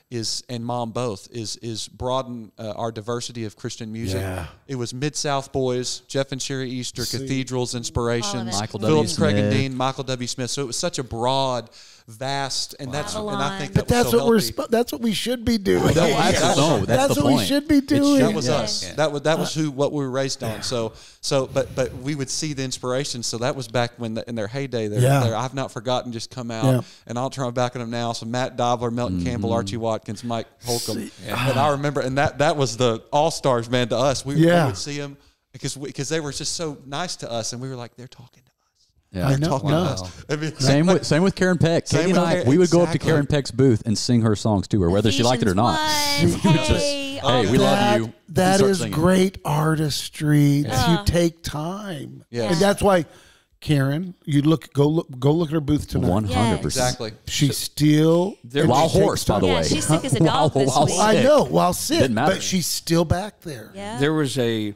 and Mom both is broaden our diversity of Christian music. Yeah. It was Mid-South Boys, Jeff and Sherry Easter, Cathedrals, Inspirations, Michael W. Phillips, Craig and Smith. Dean, Michael W. Smith. So it was such a broad, vast, and that's and I think But that that's was what so healthy. that's what we should be doing. That's That's the what we point. should be doing. That was us. Yeah. That was what we were raised on. So but we would see the inspiration. So that was back when in their heyday. Their I've Not Forgotten just come out, and I'll turn my back on them now. So Matt Dobler, Melton Campbell, Archie Watkins, Mike Holcomb, and I remember, and that was the all stars, man. To us, we would see them because they were just so nice to us, and we were like, they're talking to us. Yeah. I know. Talking to us. I mean, Same with Karen Peck. Same Katie and with I, Karen- we would go up to exactly. Karen Peck's booth and sing her songs to her, whether she liked it or not. Hey, Hey, we love you. That Start is singing. great artistry. You take time, Yes. and that's why Karen, you go look at her booth tonight. 100%. exactly. She's still Wild she horse, takes by the time. way. she's sick as a dog this While week. sick. I know, while sick, Didn't matter. but she's still back there. Yeah. There was a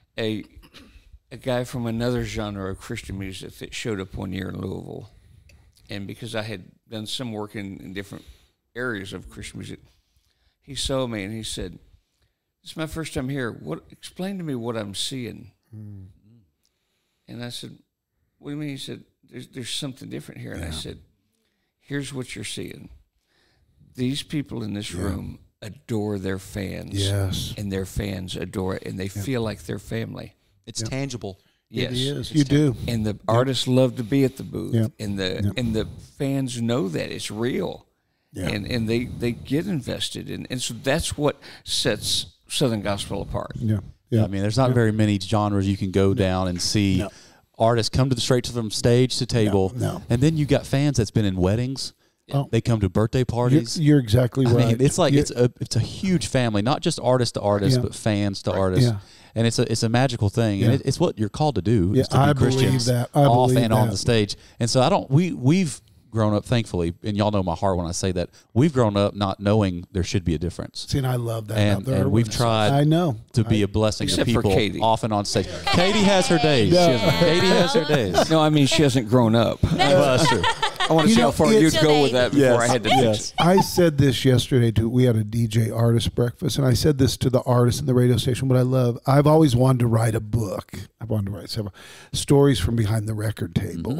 guy from another genre of Christian music that showed up one year in Louisville, and because I had done some work in different areas of Christian music, he saw me and he said, "This is my first time here. Explain to me what I'm seeing." And I said, "What do you mean?" He said, "There's something different here." And I said, "Here's what you're seeing. These people in this room adore their fans. Yes. And their fans adore it, and they feel like they're family. It's tangible. Yes. It is. You do. And the artists love to be at the booth. Yeah. And the fans know that it's real. Yeah. And they get invested. And so that's what sets Southern Gospel apart. Yeah. I mean, there's not very many genres you can go down and see artists come straight from stage to table. No. And then you got fans that's been in weddings. Oh. They come to birthday parties. You're exactly right. I mean, it's like it's a huge family, not just artist to artist, but fans to artists. Yeah. And it's a magical thing, and it's what you're called to do. Yeah, is to be I believe Christians that. I off believe and on that. the stage. And so we've grown up, thankfully, and y'all know my heart when I say that we've grown up not knowing there should be a difference. See, and I love that. And, about and we've tried I know. to be a blessing to Except for people Kody. off and on stage. Katie has her days. Katie has her days. No, I mean, she hasn't grown up. Well, that's true. I want to see how far you'd Still go with baby. that before I had to fix it. I said this yesterday too. We had a DJ artist breakfast, and I said this to the artists in the radio station. What I love, I've always wanted to write a book. I've wanted to write several stories from behind the record table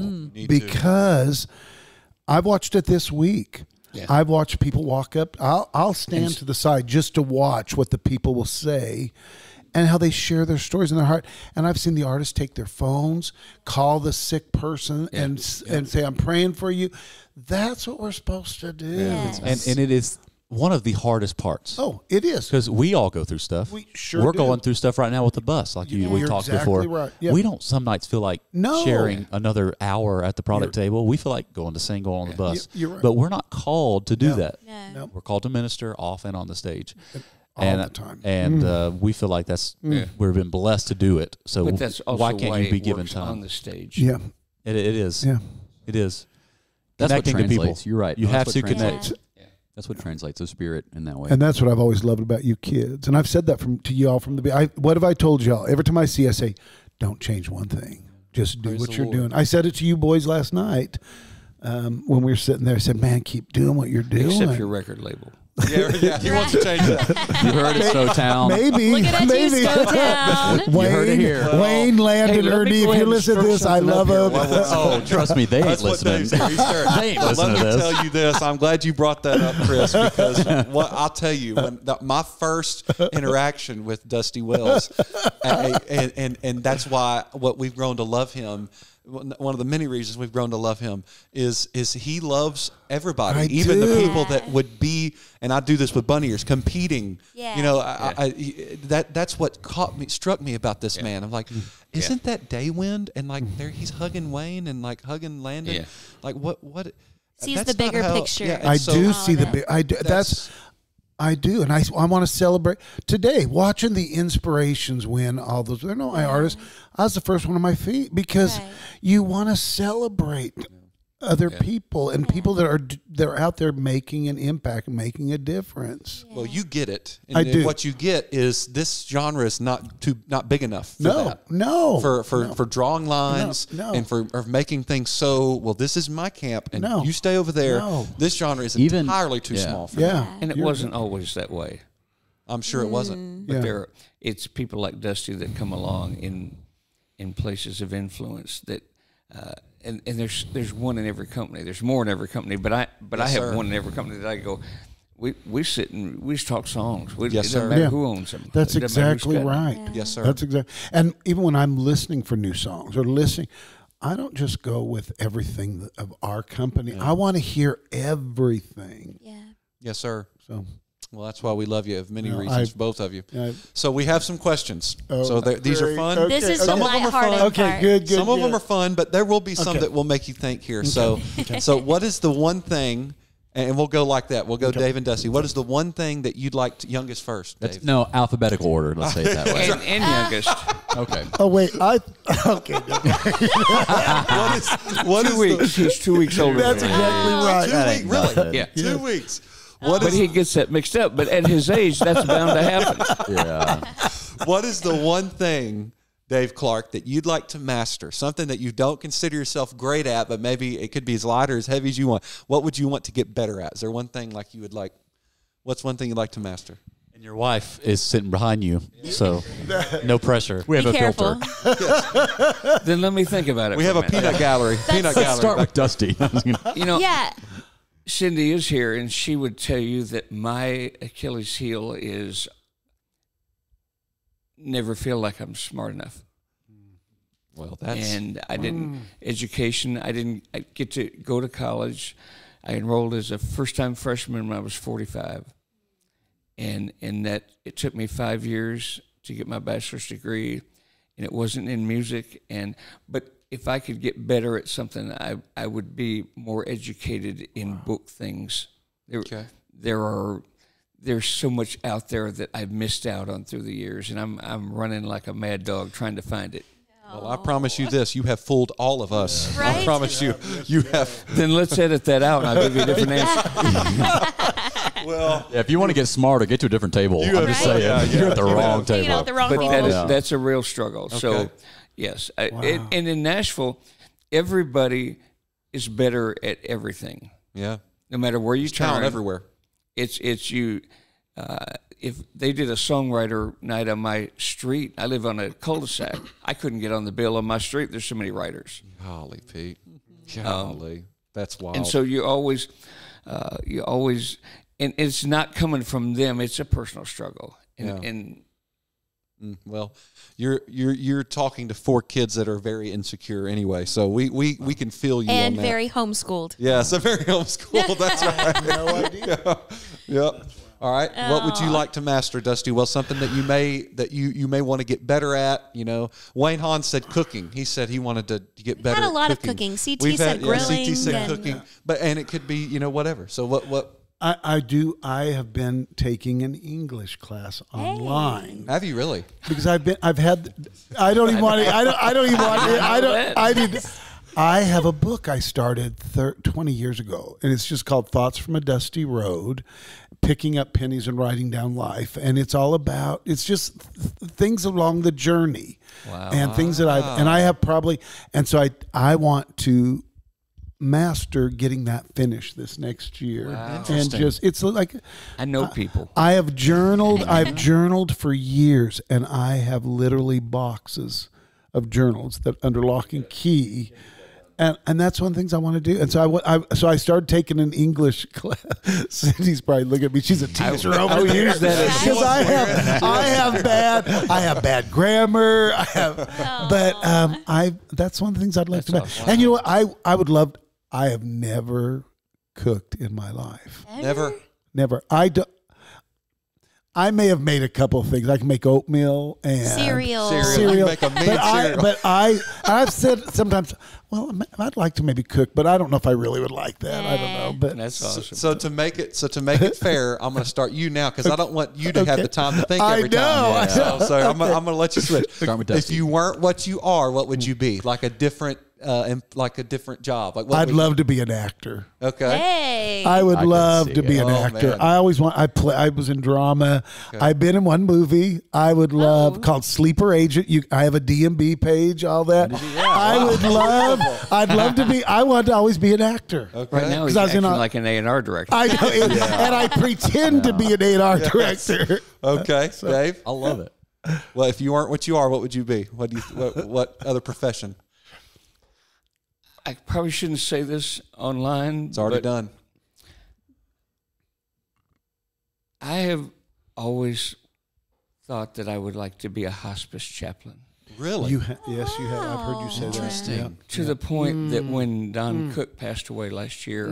because I've watched it this week. Yeah. I've watched people walk up. I'll stand to the side just to watch what the people will say and how they share their stories in their heart. And I've seen the artists take their phones, call the sick person, and say, "I'm praying for you." That's what we're supposed to do. Yes. And it is one of the hardest parts. Oh, it is. Because we all go through stuff. We sure We're do. going through stuff right now with the bus, like we You're talked exactly before. right. Yeah. We don't some nights feel like No. sharing another hour at the product table. We feel like going to sing, going on the bus. You're right. But we're not called to do that. No. We're called to minister off and on the stage. All the time. And we feel like that's we've been blessed to do it. So But that's also why can't why you be it given works on time? the stage. Yeah. It is. Yeah. It is. That's what Connecting to people. translates. You're right. You No, have that's to what translates. connect. That's what translates the spirit in that way. And that's what I've always loved about you kids. And I've said that to y'all from the beginning. What have I told y'all? Every time I see you, I say, don't change one thing. Just do Praise what the you're Lord. doing. I said it to you boys last night when we were sitting there. I said, man, keep doing what you're doing. Except your record label. Yeah, he wants to change that. You heard it, Snowtown. Maybe. Look at maybe. you, Snowtown. Wayne, heard it here. Wayne, Landon, Hey, let me Ernie, go if you ahead and listen to stroke this, I something up love here. them. Oh, trust me, they ain't That's what listening. Dave's here. He's there. They ain't But listening let to me this. tell you this. I'm glad you brought that up, Kris, because I'll tell you, when my first interaction with Dusty Wells, and that's why what we've grown to love him. One of the many reasons we've grown to love him is he loves everybody, I even do. the people that would be, and I do this with bunny ears, competing. Yeah. You know, that's what struck me about this man. I'm like, isn't that Daywind? And like there he's hugging Wayne and like hugging Landon. Yeah. Like what? Sees that's the not bigger how- picture. yeah, I it's so- do all see of the it. big. I do. I do, and I want to celebrate today. Watching the Inspirations win all those. They're not my artists. I was the first one on my feet because Right. you want to celebrate other people and people that are out there making an impact, making a difference. Well, you get it. And I do. What you get is this genre is not big enough for that. No. For drawing lines and for making things so, well, this is my camp and you stay over there. No. This genre is entirely too small for that. And it wasn't always that way. I'm sure it wasn't. But it's people like Dusty that come along in places of influence that and there's one in every company. There's more in every company, but I have one in every company that I go. We sit and we just talk songs. It doesn't matter who owns them. That's exactly right. Yes, sir. That's exactly. And even when I'm listening for new songs or listening, I don't just go with everything of our company. I want to hear everything. Yeah. Yes, sir. So. Well, that's why we love you. Of many reasons, both of you. I, so we have some questions. So these are fun. This is some the lighthearted part. Okay, good. Some of them are fun, but there will be some that will make you think here. So, so what is the one thing? And we'll go like that. We'll go Dave and Dusty. What is the one thing that you'd like youngest first, Dave? No, alphabetical order. Let's say it that way. and youngest. Okay. Oh wait, okay. What is 2 weeks? He's 2 weeks older. That's than exactly right. 2 weeks, really? Yeah. 2 weeks. But he gets that mixed up. But at his age, that's bound to happen. Yeah. What is the one thing, Dave Clark, that you'd like to master? Something that you don't consider yourself great at, but maybe it could be as light or as heavy as you want. What would you want to get better at? Is there one thing like you would like? What's one thing you'd like to master? And your wife is sitting behind you, so no pressure. We have Be a careful. filter. Then let me think about it. We have a peanut gallery. Peanut gallery. Start with Dusty. You know, Yeah. Cindy is here, and she would tell you that my Achilles heel is never feel like I'm smart enough. Well, that's And I didn't education. I didn't get to go to college. I enrolled as a first-time freshman when I was 45, and that it took me 5 years to get my bachelor's degree, and it wasn't in music. But if I could get better at something, I would be more educated in book things. There's so much out there that I've missed out on through the years, and I'm running like a mad dog trying to find it. Well, I promise you this: you have fooled all of us. Right? I promise you, you have. Then let's edit that out, and I'll give you a different answer. Well, Yeah, if you want to get smarter, get to a different table. I'm just saying. You're at the wrong Hanging out table. with the wrong But people. that's a real struggle. So, yes. And in Nashville, everybody is better at everything. yeah, No matter where you turn. talent everywhere. It's you. If they did a songwriter night on my street, I live on a cul-de-sac. I couldn't get on the bill on my street. There's so many writers. Golly, Pete. Golly, that's wild. And so you always, and it's not coming from them. It's a personal struggle. And well, you're talking to 4 kids that are very insecure anyway, so we can feel you And on that. very homeschooled. Yeah, so very homeschooled. That's right. No idea. Yep. All right. What would you like to master, Dusty? Well, something that you may want to get better at. You know, Wayne Hahn said cooking. He said he wanted to get better. Had a lot at of cooking. CT We've said had, grilling. CT said and cooking, and it could be whatever. So what? I do. I have been taking an English class online. Have you really? Because I don't even want to. I have a book I started 20 years ago, and it's just called Thoughts from a Dusty Road, picking up pennies and writing down life. And it's all about, it's just things along the journey. Wow. And things that I have probably, and so I want to master getting that finished this next year. Wow. And just, it's like, I know people. I've journaled for years, and I have literally boxes of journals that under lock and key. And that's one of the things I want to do. And so I started taking an English class. Cindy's probably looking at me. She's a teacher over there. Use that as Because I have bad grammar. That's one of the things I'd like to do. awesome. And you know what? I would love. I have never cooked in my life. Never. I may have made a couple of things. I can make oatmeal and cereal. You make a mean cereal. But I've said sometimes, well, I'd like to maybe cook, but I don't know if I really would like that. I don't know. But That's awesome. So to make it fair, I'm going to start you now because I don't want you to have the time to think every time. I know. So I'm going to let you switch. Start with If Dusty. you weren't what you are, what would you be? Like a different like a different job? Like, I'd love to be an actor. Okay. Hey. I would love to be an Oh, actor. man. I always want. I was in drama. I've been in one movie. I would love called Sleeper Agent. I have a DMB page. All that. I would love. I'd love to be. I want to always be an actor. Okay. Right now he's acting like an A&R director. I know, and I pretend to be an A&R director. Okay, Dave. I love it. Well, if you aren't what you are, what would you be? What do you? What other profession? I probably shouldn't say this online. It's already but done. I have always thought that I would like to be a hospice chaplain. Really? Yes, you have. I've heard you say that. Interesting. To the point that when Don Cook passed away last year,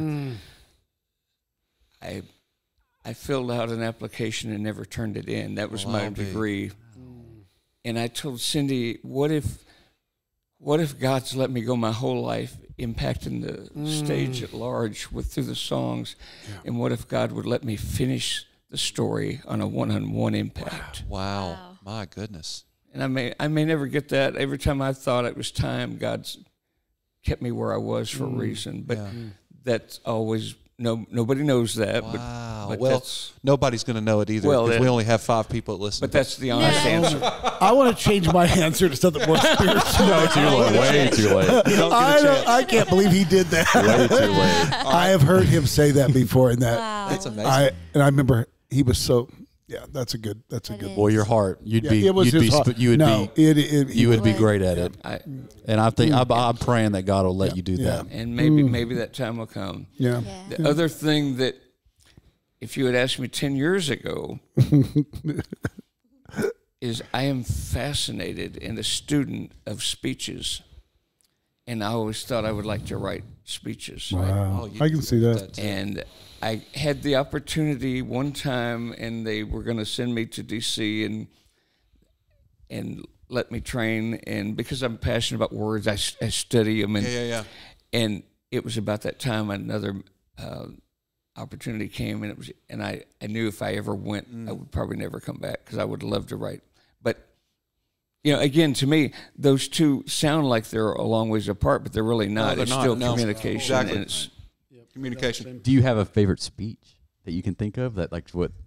I filled out an application and never turned it in. That was my degree. And I told Cindy, what if God's let me go my whole life impacting the stage at large through the songs, and what if God would let me finish the story on a one-on-one impact? Wow. My goodness. And I may never get that. Every time I thought it was time, God's kept me where I was for a reason. But that's always nobody knows that. Wow. But Well, nobody's going to know it either because we only have 5 people that listen. But that's the honest answer. I want to change my answer to something more spiritual. No, too late. Way too late. I can't believe he did that. Way too late. I have heard him say that before, and that That's amazing. I remember he was so. Yeah, that's a good. Boy, your heart. You'd Yeah, be. it was You'd his be. heart. You would No, be. it You would be would. great at it. And I think I'm praying that God will let you do that. And maybe that time will come. Yeah. The other thing that, if you had asked me 10 years ago, is I am fascinated and a student of speeches. And I always thought I would like to write speeches. Wow. I can see that. And I had the opportunity one time, and they were going to send me to D.C. and let me train. And because I'm passionate about words, I study them. And, and it was about that time another opportunity came, and I knew if I ever went, I would probably never come back because I would love to write. But again, to me, those two sound like they're a long ways apart, but they're really not. It's still communication. Exactly. And it's Communication. Do you have a favorite speech that you can think of that, like, what?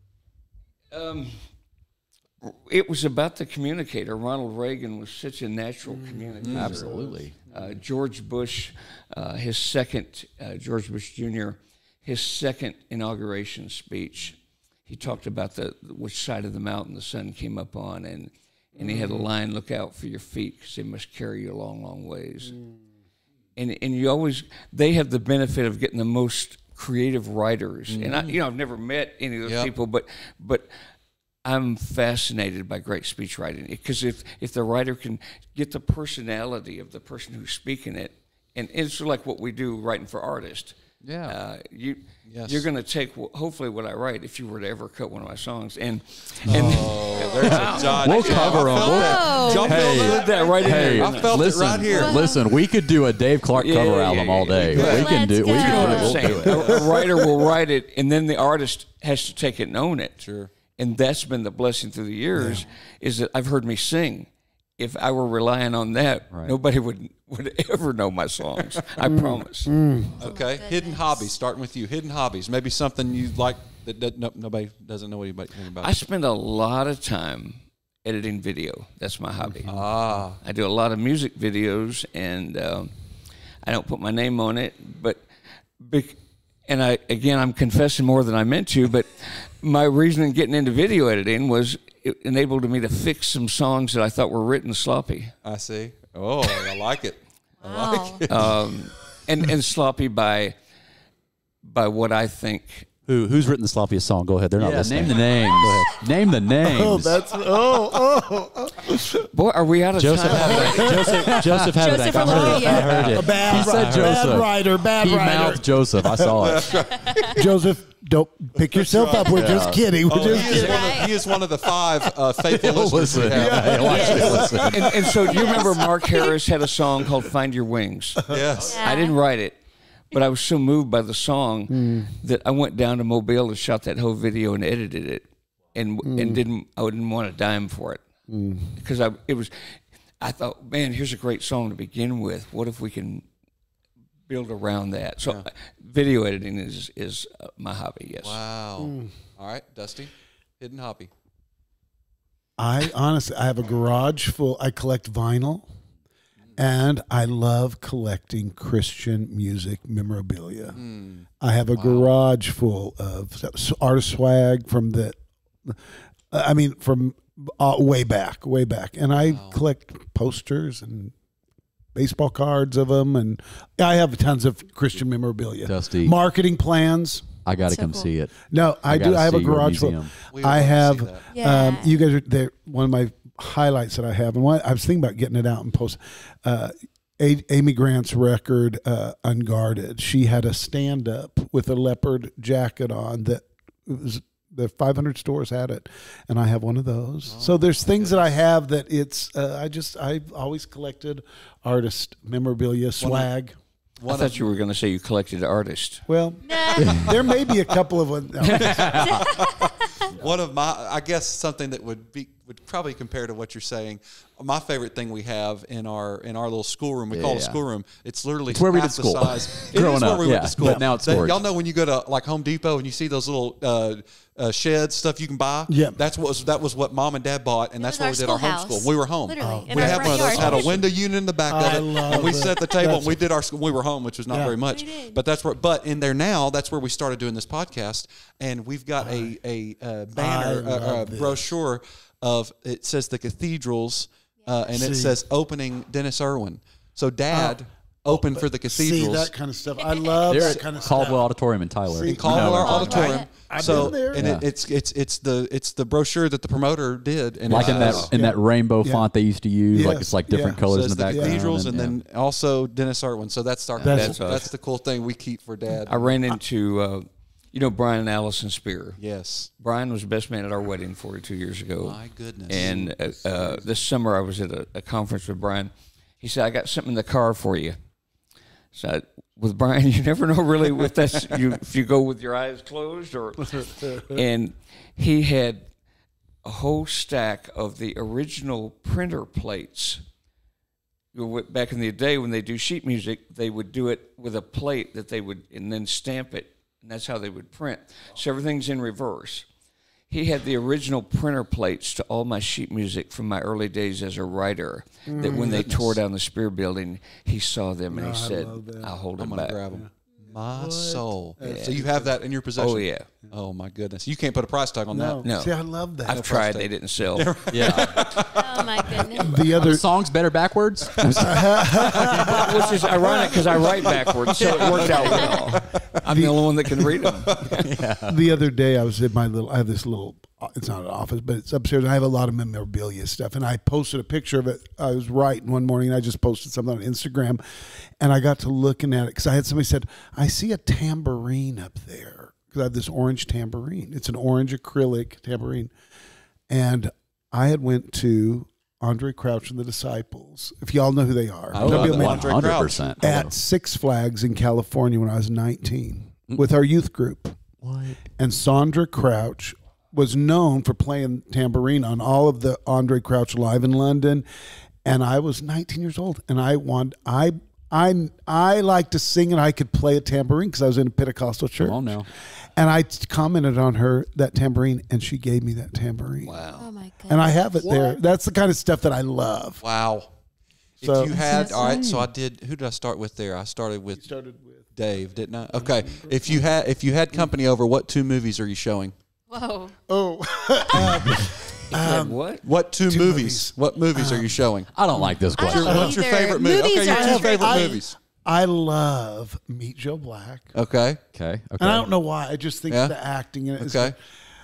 It was about the communicator. Ronald Reagan was such a natural communicator. Absolutely. George Bush, his second, George Bush Jr., his second inauguration speech, he talked about which side of the mountain the sun came up on, and he had a line, "Look out for your feet because they must carry you a long, long ways." And they have the benefit of getting the most creative writers. And I've never met any of those people, but I'm fascinated by great speech writing, because if the writer can get the personality of the person who's speaking it, and it's like what we do writing for artists. You're going to take hopefully what I write if you were to ever cut one of my songs, and There's a John. We'll cover them. did that right in there. I felt it right here. Listen, we could do a Dave Clark cover album all day. Yeah. We can do. We Let's can go. do it. We'll do it. A writer will write it, and then the artist has to take it and own it. Sure. And that's been the blessing through the years, is that I've heard me sing. If I were relying on that, nobody would ever know my songs. I promise. Okay. Hidden hobbies. Starting with you. Hidden hobbies. Maybe something you like that nobody doesn't know anything about. I spend a lot of time editing video. That's my hobby. I do a lot of music videos, and I don't put my name on it, and I'm confessing more than I meant to, but my reason in getting into video editing was it enabled me to fix some songs that I thought were written sloppy. I see. Oh, I like it. Wow. And sloppy by what I think. Who's written the sloppiest song? Go ahead. They're not listening. Name the names. Go ahead. Name the names. Boy, are we out of Joseph time? Haverbank. Joseph Haverbank. I heard it. I heard it. Bad, He said Joseph. bad He writer. mouthed Joseph. I saw it. Joseph, don't pick yourself up. We're just kidding. We're just kidding. He is one of the 5 faithful listeners we have. Listen. And so do you remember Mark Harris had a song called "Find Your Wings"? Yes. I didn't write it, but I was so moved by the song that I went down to Mobile and shot that whole video and edited it, and didn't want a dime for it, because I thought, man, here's a great song to begin with. What if we can build around that? So video editing is my hobby, yes. Wow. All right, Dusty, hidden hobby. I honestly, I have a garage full. I collect vinyl, and I love collecting Christian music memorabilia. I have a garage full of artist swag from from way back, and I collect posters and baseball cards of them, and I have tons of Christian memorabilia. Dusty. Marketing plans. I got to come see it. No, I do. I have a garage full. I have. You guys are there. One of my highlights that I have, and I was thinking about getting it out and post. Amy Grant's record, Unguarded. She had a stand up with a leopard jacket on that was. The 500 stores had it, and I have one of those. So there's things that I have that I've always collected artist memorabilia, swag. I thought you were going to say you collected artists. Well, there may be a couple of them. One of my, I guess, something that would probably compare to what you're saying. My favorite thing we have in our little schoolroom, we call it a schoolroom. It's literally where we half did school. the size. Growing It is where up, we went to school. but now it's storage. Y'all know when you go to like Home Depot and you see those little sheds, stuff you can buy. Yeah, that was what Mom and Dad bought, and that's where we did our homeschool. We were home. Literally, We had one of those. Had a window unit in the back of it, and we set the table and we did our. We were home, which was not very much, but that's where. But in there now, that's where we started doing this podcast, and we've got a banner, a brochure of it says the cathedrals. And it says opening Dennis Erwin. So Dad opened for the cathedrals. See that kind of stuff. I love that kind of Caldwell stuff. Auditorium in Tyler. In Caldwell Auditorium. I've So been there. and it's the brochure that the promoter did, and Like in that rainbow font they used to use, like Yes. it's like different colors in says the background. cathedrals, and then also Dennis Erwin. So that's the cool thing we keep for Dad. I ran into, Brian and Allison Spear. Yes. Brian was the best man at our wedding 42 years ago. My goodness. And this summer I was at a conference with Brian. He said, I got something in the car for you. So with Brian, you never know really if you go with your eyes closed or. And he had a whole stack of the original printer plates. Back in the day when they do sheet music, they would do it with a plate that they would and then stamp it. And that's how they would print. So everything's in reverse. He had the original printer plates to all my sheet music from my early days as a writer. That when they tore down the Spear Building, he saw them and he said, "I'll hold them back." Grab them. My soul. Yeah. So you have that in your possession? Oh yeah. Oh my goodness. You can't put a price tag on that. No. See, I love that. I've tried. They didn't sell. Oh my goodness. The other songs better backwards. Which is ironic because I write backwards, so it worked out well. I'm the only one that can read them. The other day, I was in I have this little, it's not an office, but it's upstairs. And I have a lot of memorabilia stuff. And I posted a picture of it. I was writing one morning, and I just posted something on Instagram. And I got to looking at it because I had somebody said, I see a tambourine up there. Because I have this orange tambourine. It's an orange acrylic tambourine. And I had went to Andre Crouch and the Disciples. If y'all know who they are. I love 100%. At Six Flags in California when I was 19 with our youth group. What? And Sandra Crouch was known for playing tambourine on all of the Andre Crouch Live in London. And I was 19 years old. And I like to sing and I could play a tambourine because I was in a Pentecostal church. Come on now. And I commented on that tambourine, and she gave me that tambourine. Wow. Oh my goodness. And I have it there. That's the kind of stuff that I love. Wow. So, if you had, all right, so I did, who did I start with there? I started with Dave, didn't I? Okay. If you had company over, what 2 movies are you showing? Whoa. What? What two movies? What movies are you showing? I don't like this question. What's your favorite movie? Movies Okay, your are- 2 favorite movies. I love Meet Joe Black. Okay. Okay. And I don't know why. I just think the acting in it is Okay.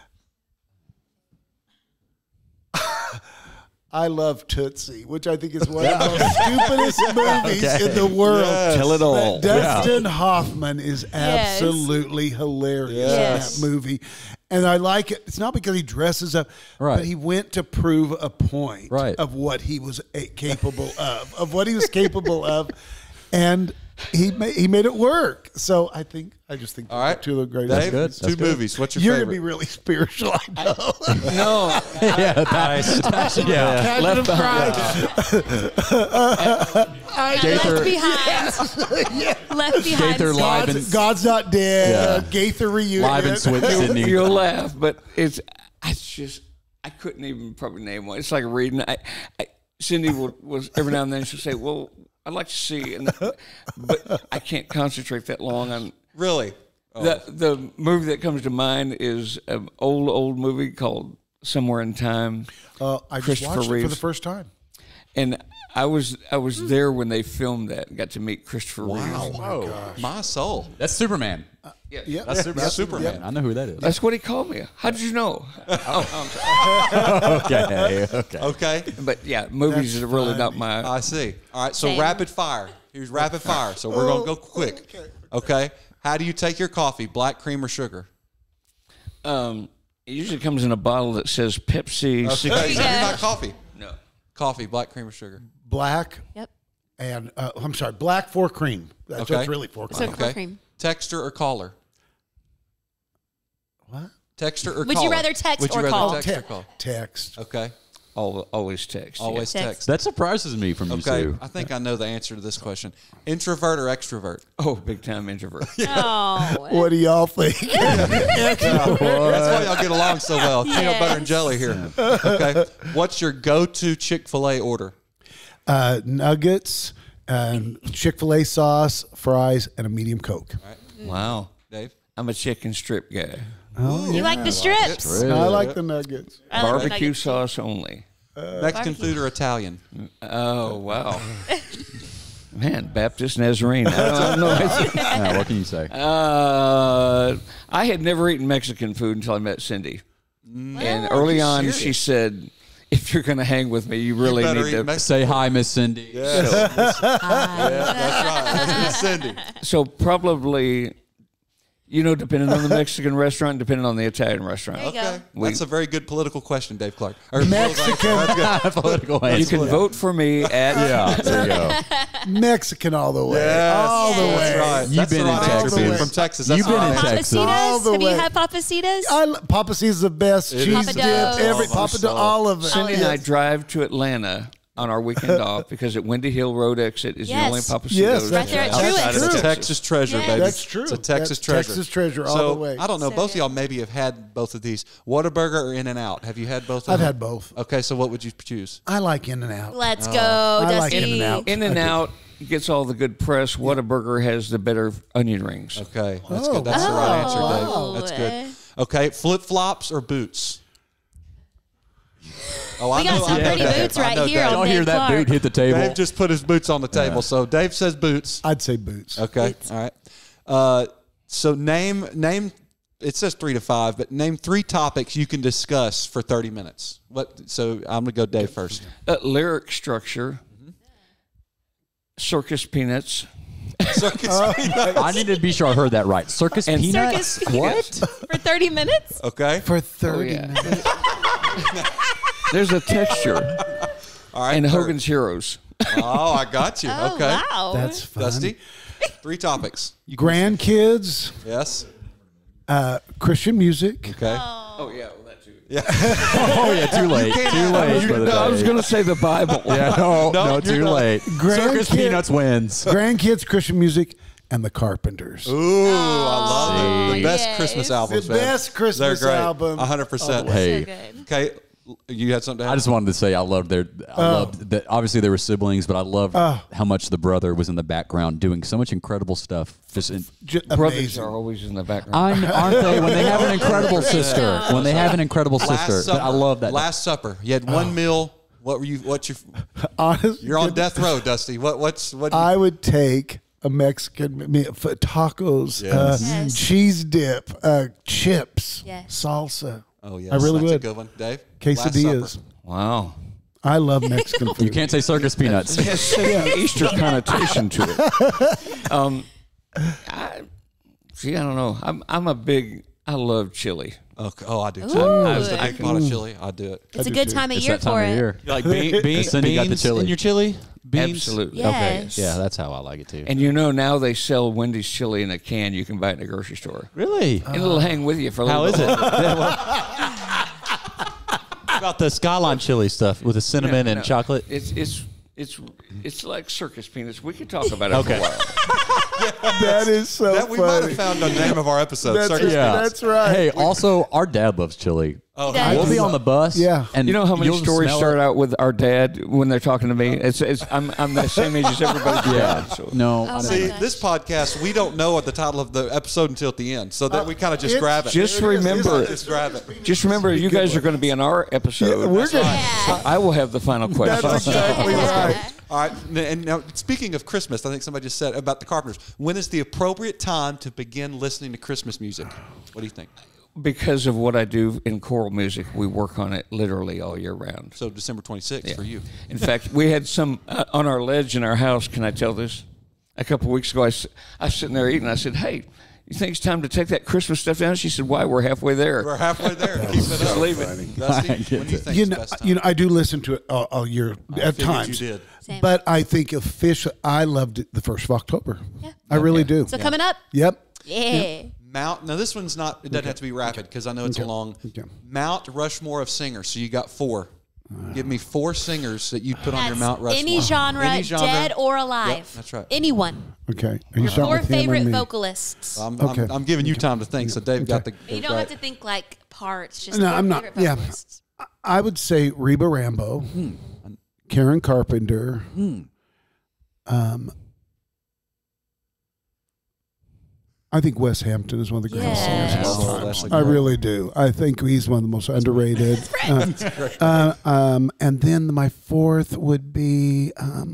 I love Tootsie, which I think is one of the stupidest movies in the world. Yes. Tell it all. Dustin Hoffman is absolutely hilarious in that movie. And I like it. It's not because he dresses up, but he went to prove a point of what he was capable of what he was capable of. And he made it work. So I just think All right. two of the greatest. Dave, two movies. What's your You're favorite? gonna be really spiritual. I know. No, Yeah, nice. Yeah. Left behind. Left Behind. Left Behind. Gaither live in God's not dead. Yeah. Gaither reunion. live in Sydney. you'll laugh, but I couldn't even probably name one. It's like reading. Cindy was every now and then she'll say, "Well, I'd like to see," but I can't concentrate that long on. Really? Oh. The movie that comes to mind is an old movie called Somewhere in Time. I just watched it for the first time. And I was there when they filmed that and got to meet Christopher Reeve. Oh, my soul. That's Superman. Yeah, That's Superman. I know who that is. That's what he called me. How did you know? Okay. But yeah, movies are really not my. I see. All right, so Same. rapid fire. Here's rapid fire. So we're going to go quick. Okay. How do you take your coffee, black, cream, or sugar? It usually comes in a bottle that says Pepsi. Okay, so you're not coffee. No. Coffee, black, cream, or sugar? black. Yep. And I'm sorry, black for cream. That's Okay. what's really for cream. So for cream. Texture or caller? What? Texture or Would caller? you rather text Would you or rather call? Text or call? Text. Okay. Always text. Always Text. text. That surprises me from you Okay. two. I think I know the answer to this question. Introvert or extrovert? Oh, big time introvert. Oh. What do y'all think? That's why y'all get along so well. Peanut butter and jelly here. Okay. What's your go-to Chick-fil-A order? Nuggets and Chick-fil-A sauce, fries, and a medium Coke. All right. Wow. Dave? I'm a chicken strip guy. You like the strips? I like the nuggets. I like the Barbecue nuggets. sauce only. Mexican food or Italian? Oh, wow. Man, Baptist Nazarene. I don't know. What can you say? I had never eaten Mexican food until I met Cindy. And early on, she said, if you're going to hang with me, you really better need eat to. Mexican. Say hi, Miss Cindy. Yeah, that's right. That's Miss Cindy. So probably, depending on the Mexican restaurant, depending on the Italian restaurant. There you go. Okay. That's a very good political question, Dave Clark. Mexican. Political You answer. can vote for me at. Yeah, there you go. Mexican all the way. Yes. All the Yes. way. That's right. You've That's been the in right answer, Texas. being from Texas. That's You've been the in right answer. Texas. All the Papacitas? Have way. you had Papacitas? Papaci's the best. Cheese is. dip. Papados. Every Papa, all of it. Cindy and I drive to Atlanta on our weekend off because at Windy Hill Road exit is the only Yes. Papacitos. Yes, Right there at outside of Truett's. It's a Texas. Texas treasure, Yes. baby. That's true. It's a Texas That's treasure. Texas treasure all So, the way. I don't know. So Both of y'all good. maybe have had both of these. Whataburger or In-N-Out? Have you had both of I've them? had both. Okay, so what would you choose? I like In-N-Out. Let's go, I like Dusty. In-N-Out. In and Out gets all the good press. Whataburger has the better onion rings. Okay, that's good. That's the right answer, Dave. Oh. That's good. Okay, flip-flops or boots? Oh, We got some pretty boots right here Y'all on hear Dave that Clark. boot hit the table? Dave just put his boots on the table. So Dave says boots. I'd say boots. Okay, all right. So name. It says 3 to 5, but name 3 topics you can discuss for 30 minutes. So I'm gonna go Dave first. Lyric structure, circus peanuts, Circus peanuts. I need to be sure I heard that right. Circus And- peanuts? Circus peanuts. What? For 30 minutes? Okay. For 30 yeah. minutes. There's a texture, All right. and third. Hogan's Heroes. Oh, I got you. Oh, Okay. wow. That's fun. Dusty. 3 topics. Grandkids, Yes. Christian music, Okay. Oh yeah, well, that too. Oh, yeah, too late. Too late, Brother I was Dave. going to say the Bible. Yeah, no, No, too you're not. late. Circus Grandkid- Peanuts wins. grandkids, Christian music, and the Carpenters. Ooh, I love it. The See. best Yes. Christmas albums, The man. best Christmas They're great. album. 100%. Hey. So good. Okay. You had something to add? I just wanted to say I loved that. Obviously, they were siblings, but I loved how much the brother was in the background doing so much incredible stuff. Just Brothers Amazing. are always in the background. aren't they? When they have an incredible sister, when they have an incredible sister, but I love that. Last Supper. You had one meal. What were you? What's your? Honest, You're on death row, Dusty. What? I would take a Mexican meal, tacos, Yes. Yes. cheese dip, chips, Yes. salsa. Oh yes, I really that's would. a good one, Dave. Quesadillas. Last Supper. Wow. I love Mexican food. You can't say circus peanuts. It has such an Easter connotation to it. I don't know. I love chili. Okay. Oh, I do too. Ooh. I was the big pot of chili. I do it. It's a good time of year for it. You like beans Cindy got the chili. in your chili? Beans? Absolutely. Yes. Okay. Yeah, that's how I like it too. And you know now they sell Wendy's chili in a can. You can buy it in a grocery store. Really? And it'll hang with you for a How little is bit. it? What about the Skyline chili stuff with the cinnamon and chocolate? It's like circus peanuts. We could talk about it for a while. That is so That funny. we might have found the name of our episode. That's, Circus that's right. Hey, also, our dad loves chili. Oh, He does. We'll be on the bus. Yeah. And You know how many you'll stories smell start it. out with our dad when they're talking to me? I'm the same age as everybody. Yeah. So. No. Oh, See, my gosh. this podcast, we don't know what the title of the episode until at the end, so that we kind of just grab it. Just remember, Just grab it. just remember, you guys are going to be on our episode. Yeah, we're gonna- Yeah. I will have the final question. That's exactly right. All right, and now speaking of Christmas, I think somebody just said about the Carpenters. When is the appropriate time to begin listening to Christmas music? What do you think? Because of what I do in choral music, we work on it literally all year round. So December 26th for you. In fact, we had some on our ledge in our house. Can I tell this? A couple of weeks ago, I was sitting there eating. I said, "Hey, you think it's time to take that Christmas stuff down?" She said, "Why? We're halfway there." We're halfway there. Keep it up. Leave it. Dusty, when do you think You is know, the best time? I do listen to it all year at Figured times. you did. Same. But I think officially, I loved it the 1st of October. Yeah. I really do. So coming up. Yep. Yeah. Now this one's not. It doesn't have to be rapid because I know it's a long. Okay. Mount Rushmore of singers. So you got 4. Give me 4 singers that you put on your Mount Rushmore. Any genre, dead or alive. Yep, that's right. Anyone. Okay. Are you Your starting 4 with him or favorite me? vocalists. Okay. I'm giving you time to think. So Dave got the. You don't have to think like parts. Just No, your I'm not. favorite Yeah. vocalists. I would say Reba Rambo, Karen Carpenter. I think Wes Hampton is one of the greatest Yes. singers of all Oh, time. that's a I great- really do. I think he's one of the most underrated. And then my 4th would be,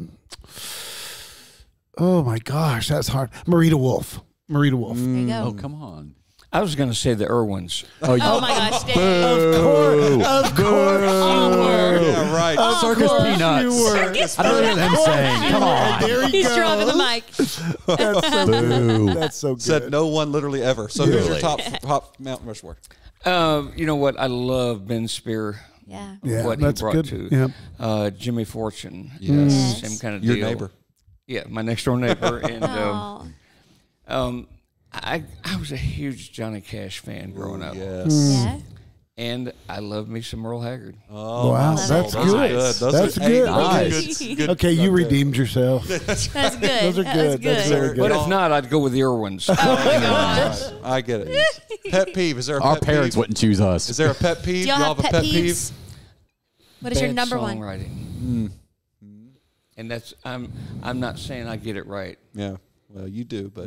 oh my gosh, that's hard. Marita Wolf. Marita Wolf. There you go. Oh, come on. I was going to say the Erwins. Oh my gosh, Dave. Of course you were. Yeah, right. Circus course peanuts. you were. I don't hear them saying. Come on. There he He's goes. dropping the mic. That's so good. That's so good. Said no one literally ever. So who's your top Mount Rushmore? You know what? I love Ben Spear. Yeah. Yeah, what that's he brought good. to Yeah. Jimmy Fortune. Yes. Same kind of Your deal. neighbor. Yeah, my next door neighbor. And Oh. I was a huge Johnny Cash fan growing up. Yes. Yeah. And I love me some Earl Haggard. Oh, Wow, Love that's it. those are good. good. Those That's are good. Nice. Good. Okay, you redeemed yourself. That's good. Those are That was good. That's good. really good. But if not, I'd go with the Irwins. Oh my gosh. I get it. Pet peeve. Is there a Our pet parents peeve? wouldn't choose us. Is there a pet peeve? Do y'all have pet peeve? peeves? What is your Bad number one? songwriting. And that's I'm not saying I get it right, Yeah. Well, you do, but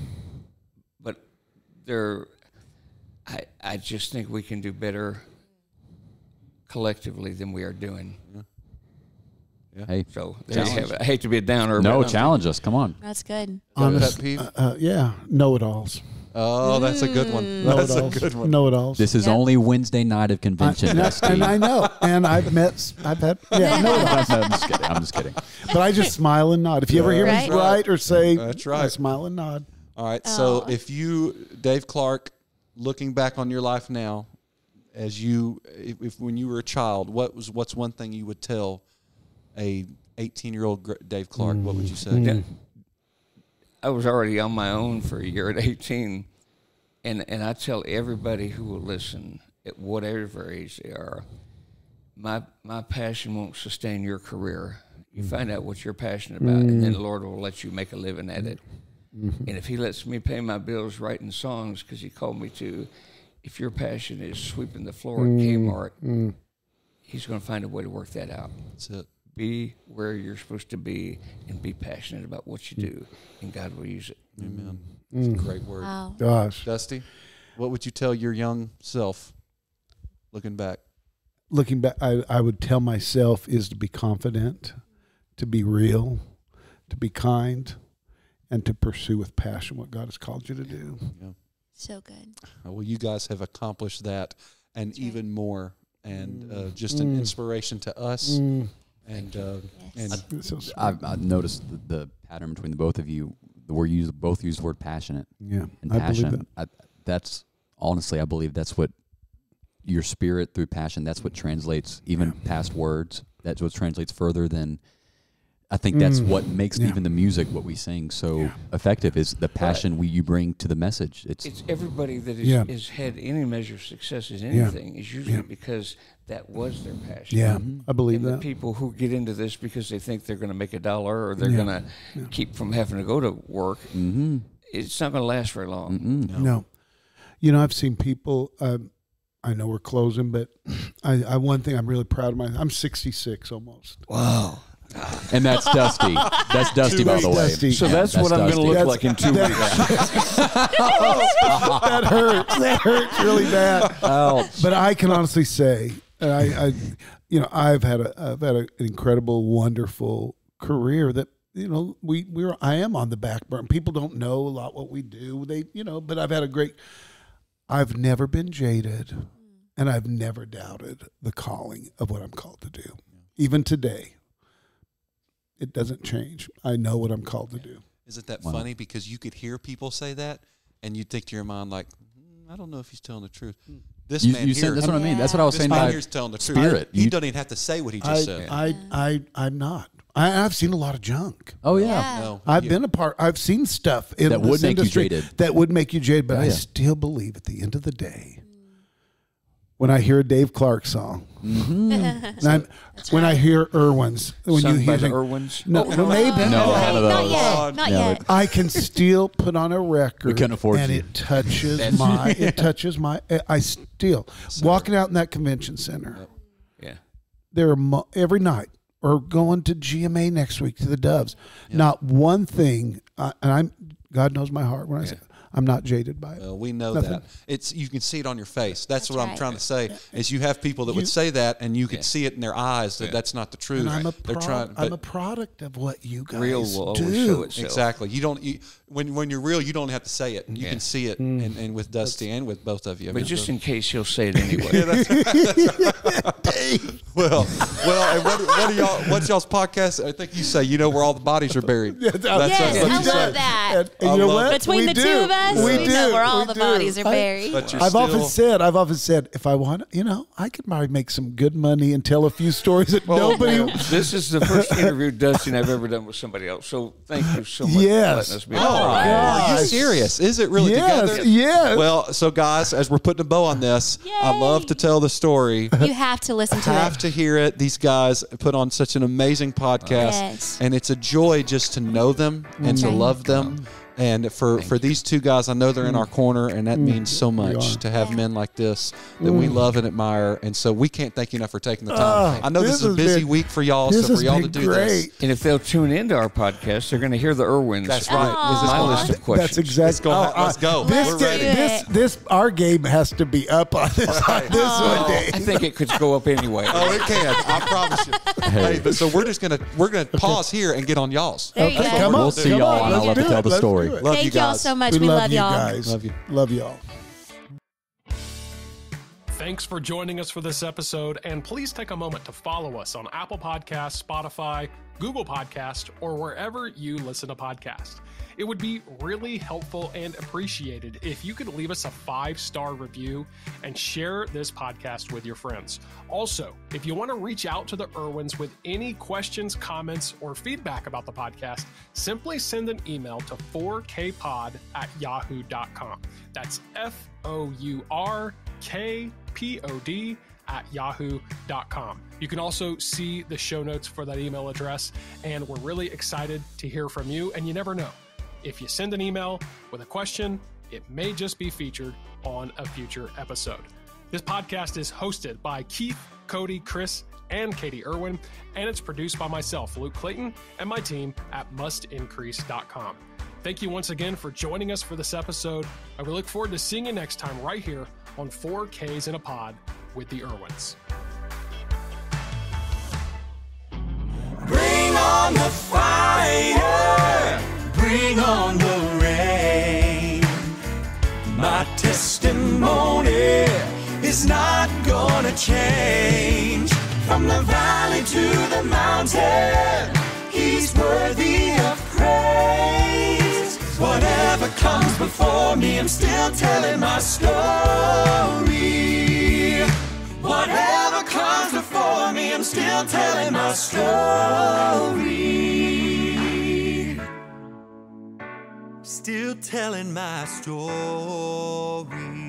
there I just think we can do better collectively than we are doing. Hey, So there you have it. I hate to be a downer. no, but, challenge us. Come on. That's good. Honest, pet peeve? yeah, know-it-alls. Oh, that's a good one. That's a Know-it-alls. good one. Know-it-alls. This is Yep. only Wednesday night of convention. Dusty. And I know. And I've had, yeah, know-it-alls. I'm just kidding. I'm just kidding. But I just smile and nod. If you ever hear Right. me write or say, That's right. I smile and nod. All right. So Oh. if you, Dave Clark, looking back on your life now, as you, if when you were a child, what's one thing you would tell a 18-year-old Dave Clark? What would you say? I was already on my own for a year at 18, and I tell everybody who will listen, at whatever age they are, my passion won't sustain your career. You find out what you're passionate about, and then the Lord will let you make a living at it. And if He lets me pay my bills writing songs because He called me to, if your passion is sweeping the floor at Kmart, He's going to find a way to work that out. That's it. Be where you're supposed to be and be passionate about what you do, and God will use it. Amen. It's a great word. Wow. Gosh. Dusty, what would you tell your young self looking back? Looking back, I would tell myself is to be confident, to be real, to be kind, and to pursue with passion what God has called you to do. Yeah. So good. Well, you guys have accomplished that and even more, and just an inspiration to us. And Yes. and So sweet. I've noticed the pattern between the both of you. Where both use the word passionate Yeah, and I believe passion. That's honestly, I believe that's what your spirit through passion. That's what translates even past words. That's what translates further than. I think that's what makes even the music, what we sing, so effective is the passion you bring to the message. It's everybody that has had any measure of success in anything is usually because that was their passion. Yeah, I believe and that. The people who get into this because they think they're going to make $1 or they're going to keep from having to go to work, it's not going to last very long. No. You know, I've seen people, I know we're closing, but I one thing I'm really proud of I'm 66 almost. Wow. And that's Dusty. That's Dusty, by the way. Dusty. So that's what I'm going to look like in 2 weeks. That hurts. That hurts really bad. But I can honestly say, I've had an incredible, wonderful career that, you know, I am on the back burner. People don't know a lot what we do. But I've never been jaded, and I've never doubted the calling of what I'm called to do. Even today. It doesn't change. I know what I'm called to do. Isn't that funny? Because you could hear people say that, and you'd think to your mind, like, I don't know if he's telling the truth. This man here, that's what I mean. That's what I was saying. This man here's telling the truth. Spirit. He doesn't even have to say what he just said. I'm not. I've seen a lot of junk. Oh yeah. No, I've been a part. I've seen stuff in that would this make industry you jaded. That would make you jaded. But I still believe at the end of the day, when I hear a Dave Clark song, when I hear Erwin's, when Sung you hear by the Erwins? maybe Not yet. I can still put on a record. We couldn't afford and you. it touches my. I still walking out in that convention center. Yeah. There are every night, or going to GMA next week to the Doves. Not one thing, and God knows my heart when I say I'm not jaded by it. We know Nothing. that. You can see it on your face. That's what I'm right. trying to say. Is you have people that would say that, and you could see it in their eyes that that's not the truth. And I'm a product of what you guys Real will always do. show itself. Exactly. When you're real, you don't have to say it. You can see it, and with Dusty and with both of you. But just in case he'll say it anyway. Well, and what's y'all's podcast? I think you say, where all the bodies are buried. Yes, I love that. And you know what? Between the two of us, we know where all the bodies are buried. But I've often said, if I want, I could probably make some good money and tell a few stories that nobody. This is the first interview, Dusty, I've ever done with somebody else. So thank you so much Yes. for letting us be Are you serious? Is it really together? Yes. Well, so guys, as we're putting a bow on this, I love to tell the story. You have to listen to Have it. to hear it. These guys put on such an amazing podcast, Yes. and it's a joy just to know them and to love them. And for these two guys, I know they're in our corner, and that means so much to have men like this that we love and admire. And so we can't thank you enough for taking the time. I know this is a busy week for y'all, so for y'all to do this. And if they'll tune into our podcast, they're going to hear the Erwins. That's right. With my list of questions. That's exactly. Let's go. We're ready. Our game has to be up on this one day. I think it could go up anyway. Oh, it can. I promise you. Hey, but so we're gonna pause here and get on y'all's. There you go. Come on. We'll see y'all, and I'll love to tell the story. Love Thank you y'all guys. so much. We We love you y'all. guys. Love you. Love y'all. Thanks for joining us for this episode, and please take a moment to follow us on Apple Podcasts, Spotify, Google Podcast, or wherever you listen to podcasts. It would be really helpful and appreciated if you could leave us a 5-star review and share this podcast with your friends. Also, if you want to reach out to the Erwins with any questions, comments, or feedback about the podcast, simply send an email to 4kpod@yahoo.com. That's FOURKPOD@yahoo.com. You can also see the show notes for that email address, and we're really excited to hear from you, and you never know. If you send an email with a question, it may just be featured on a future episode. This podcast is hosted by Keith, Kody, Kris, and Katie Erwin, and it's produced by myself, Luke Clayton, and my team at mustincrease.com. Thank you once again for joining us for this episode, and we look forward to seeing you next time right here on 4Ks in a Pod with the Erwins. Bring on the fire, bring on the rain. My testimony is not gonna change. From the valley to the mountain, he's worthy of praise. Whatever comes before me, I'm still telling my story. whatever comes before me, I'm still telling my story. Still telling my story.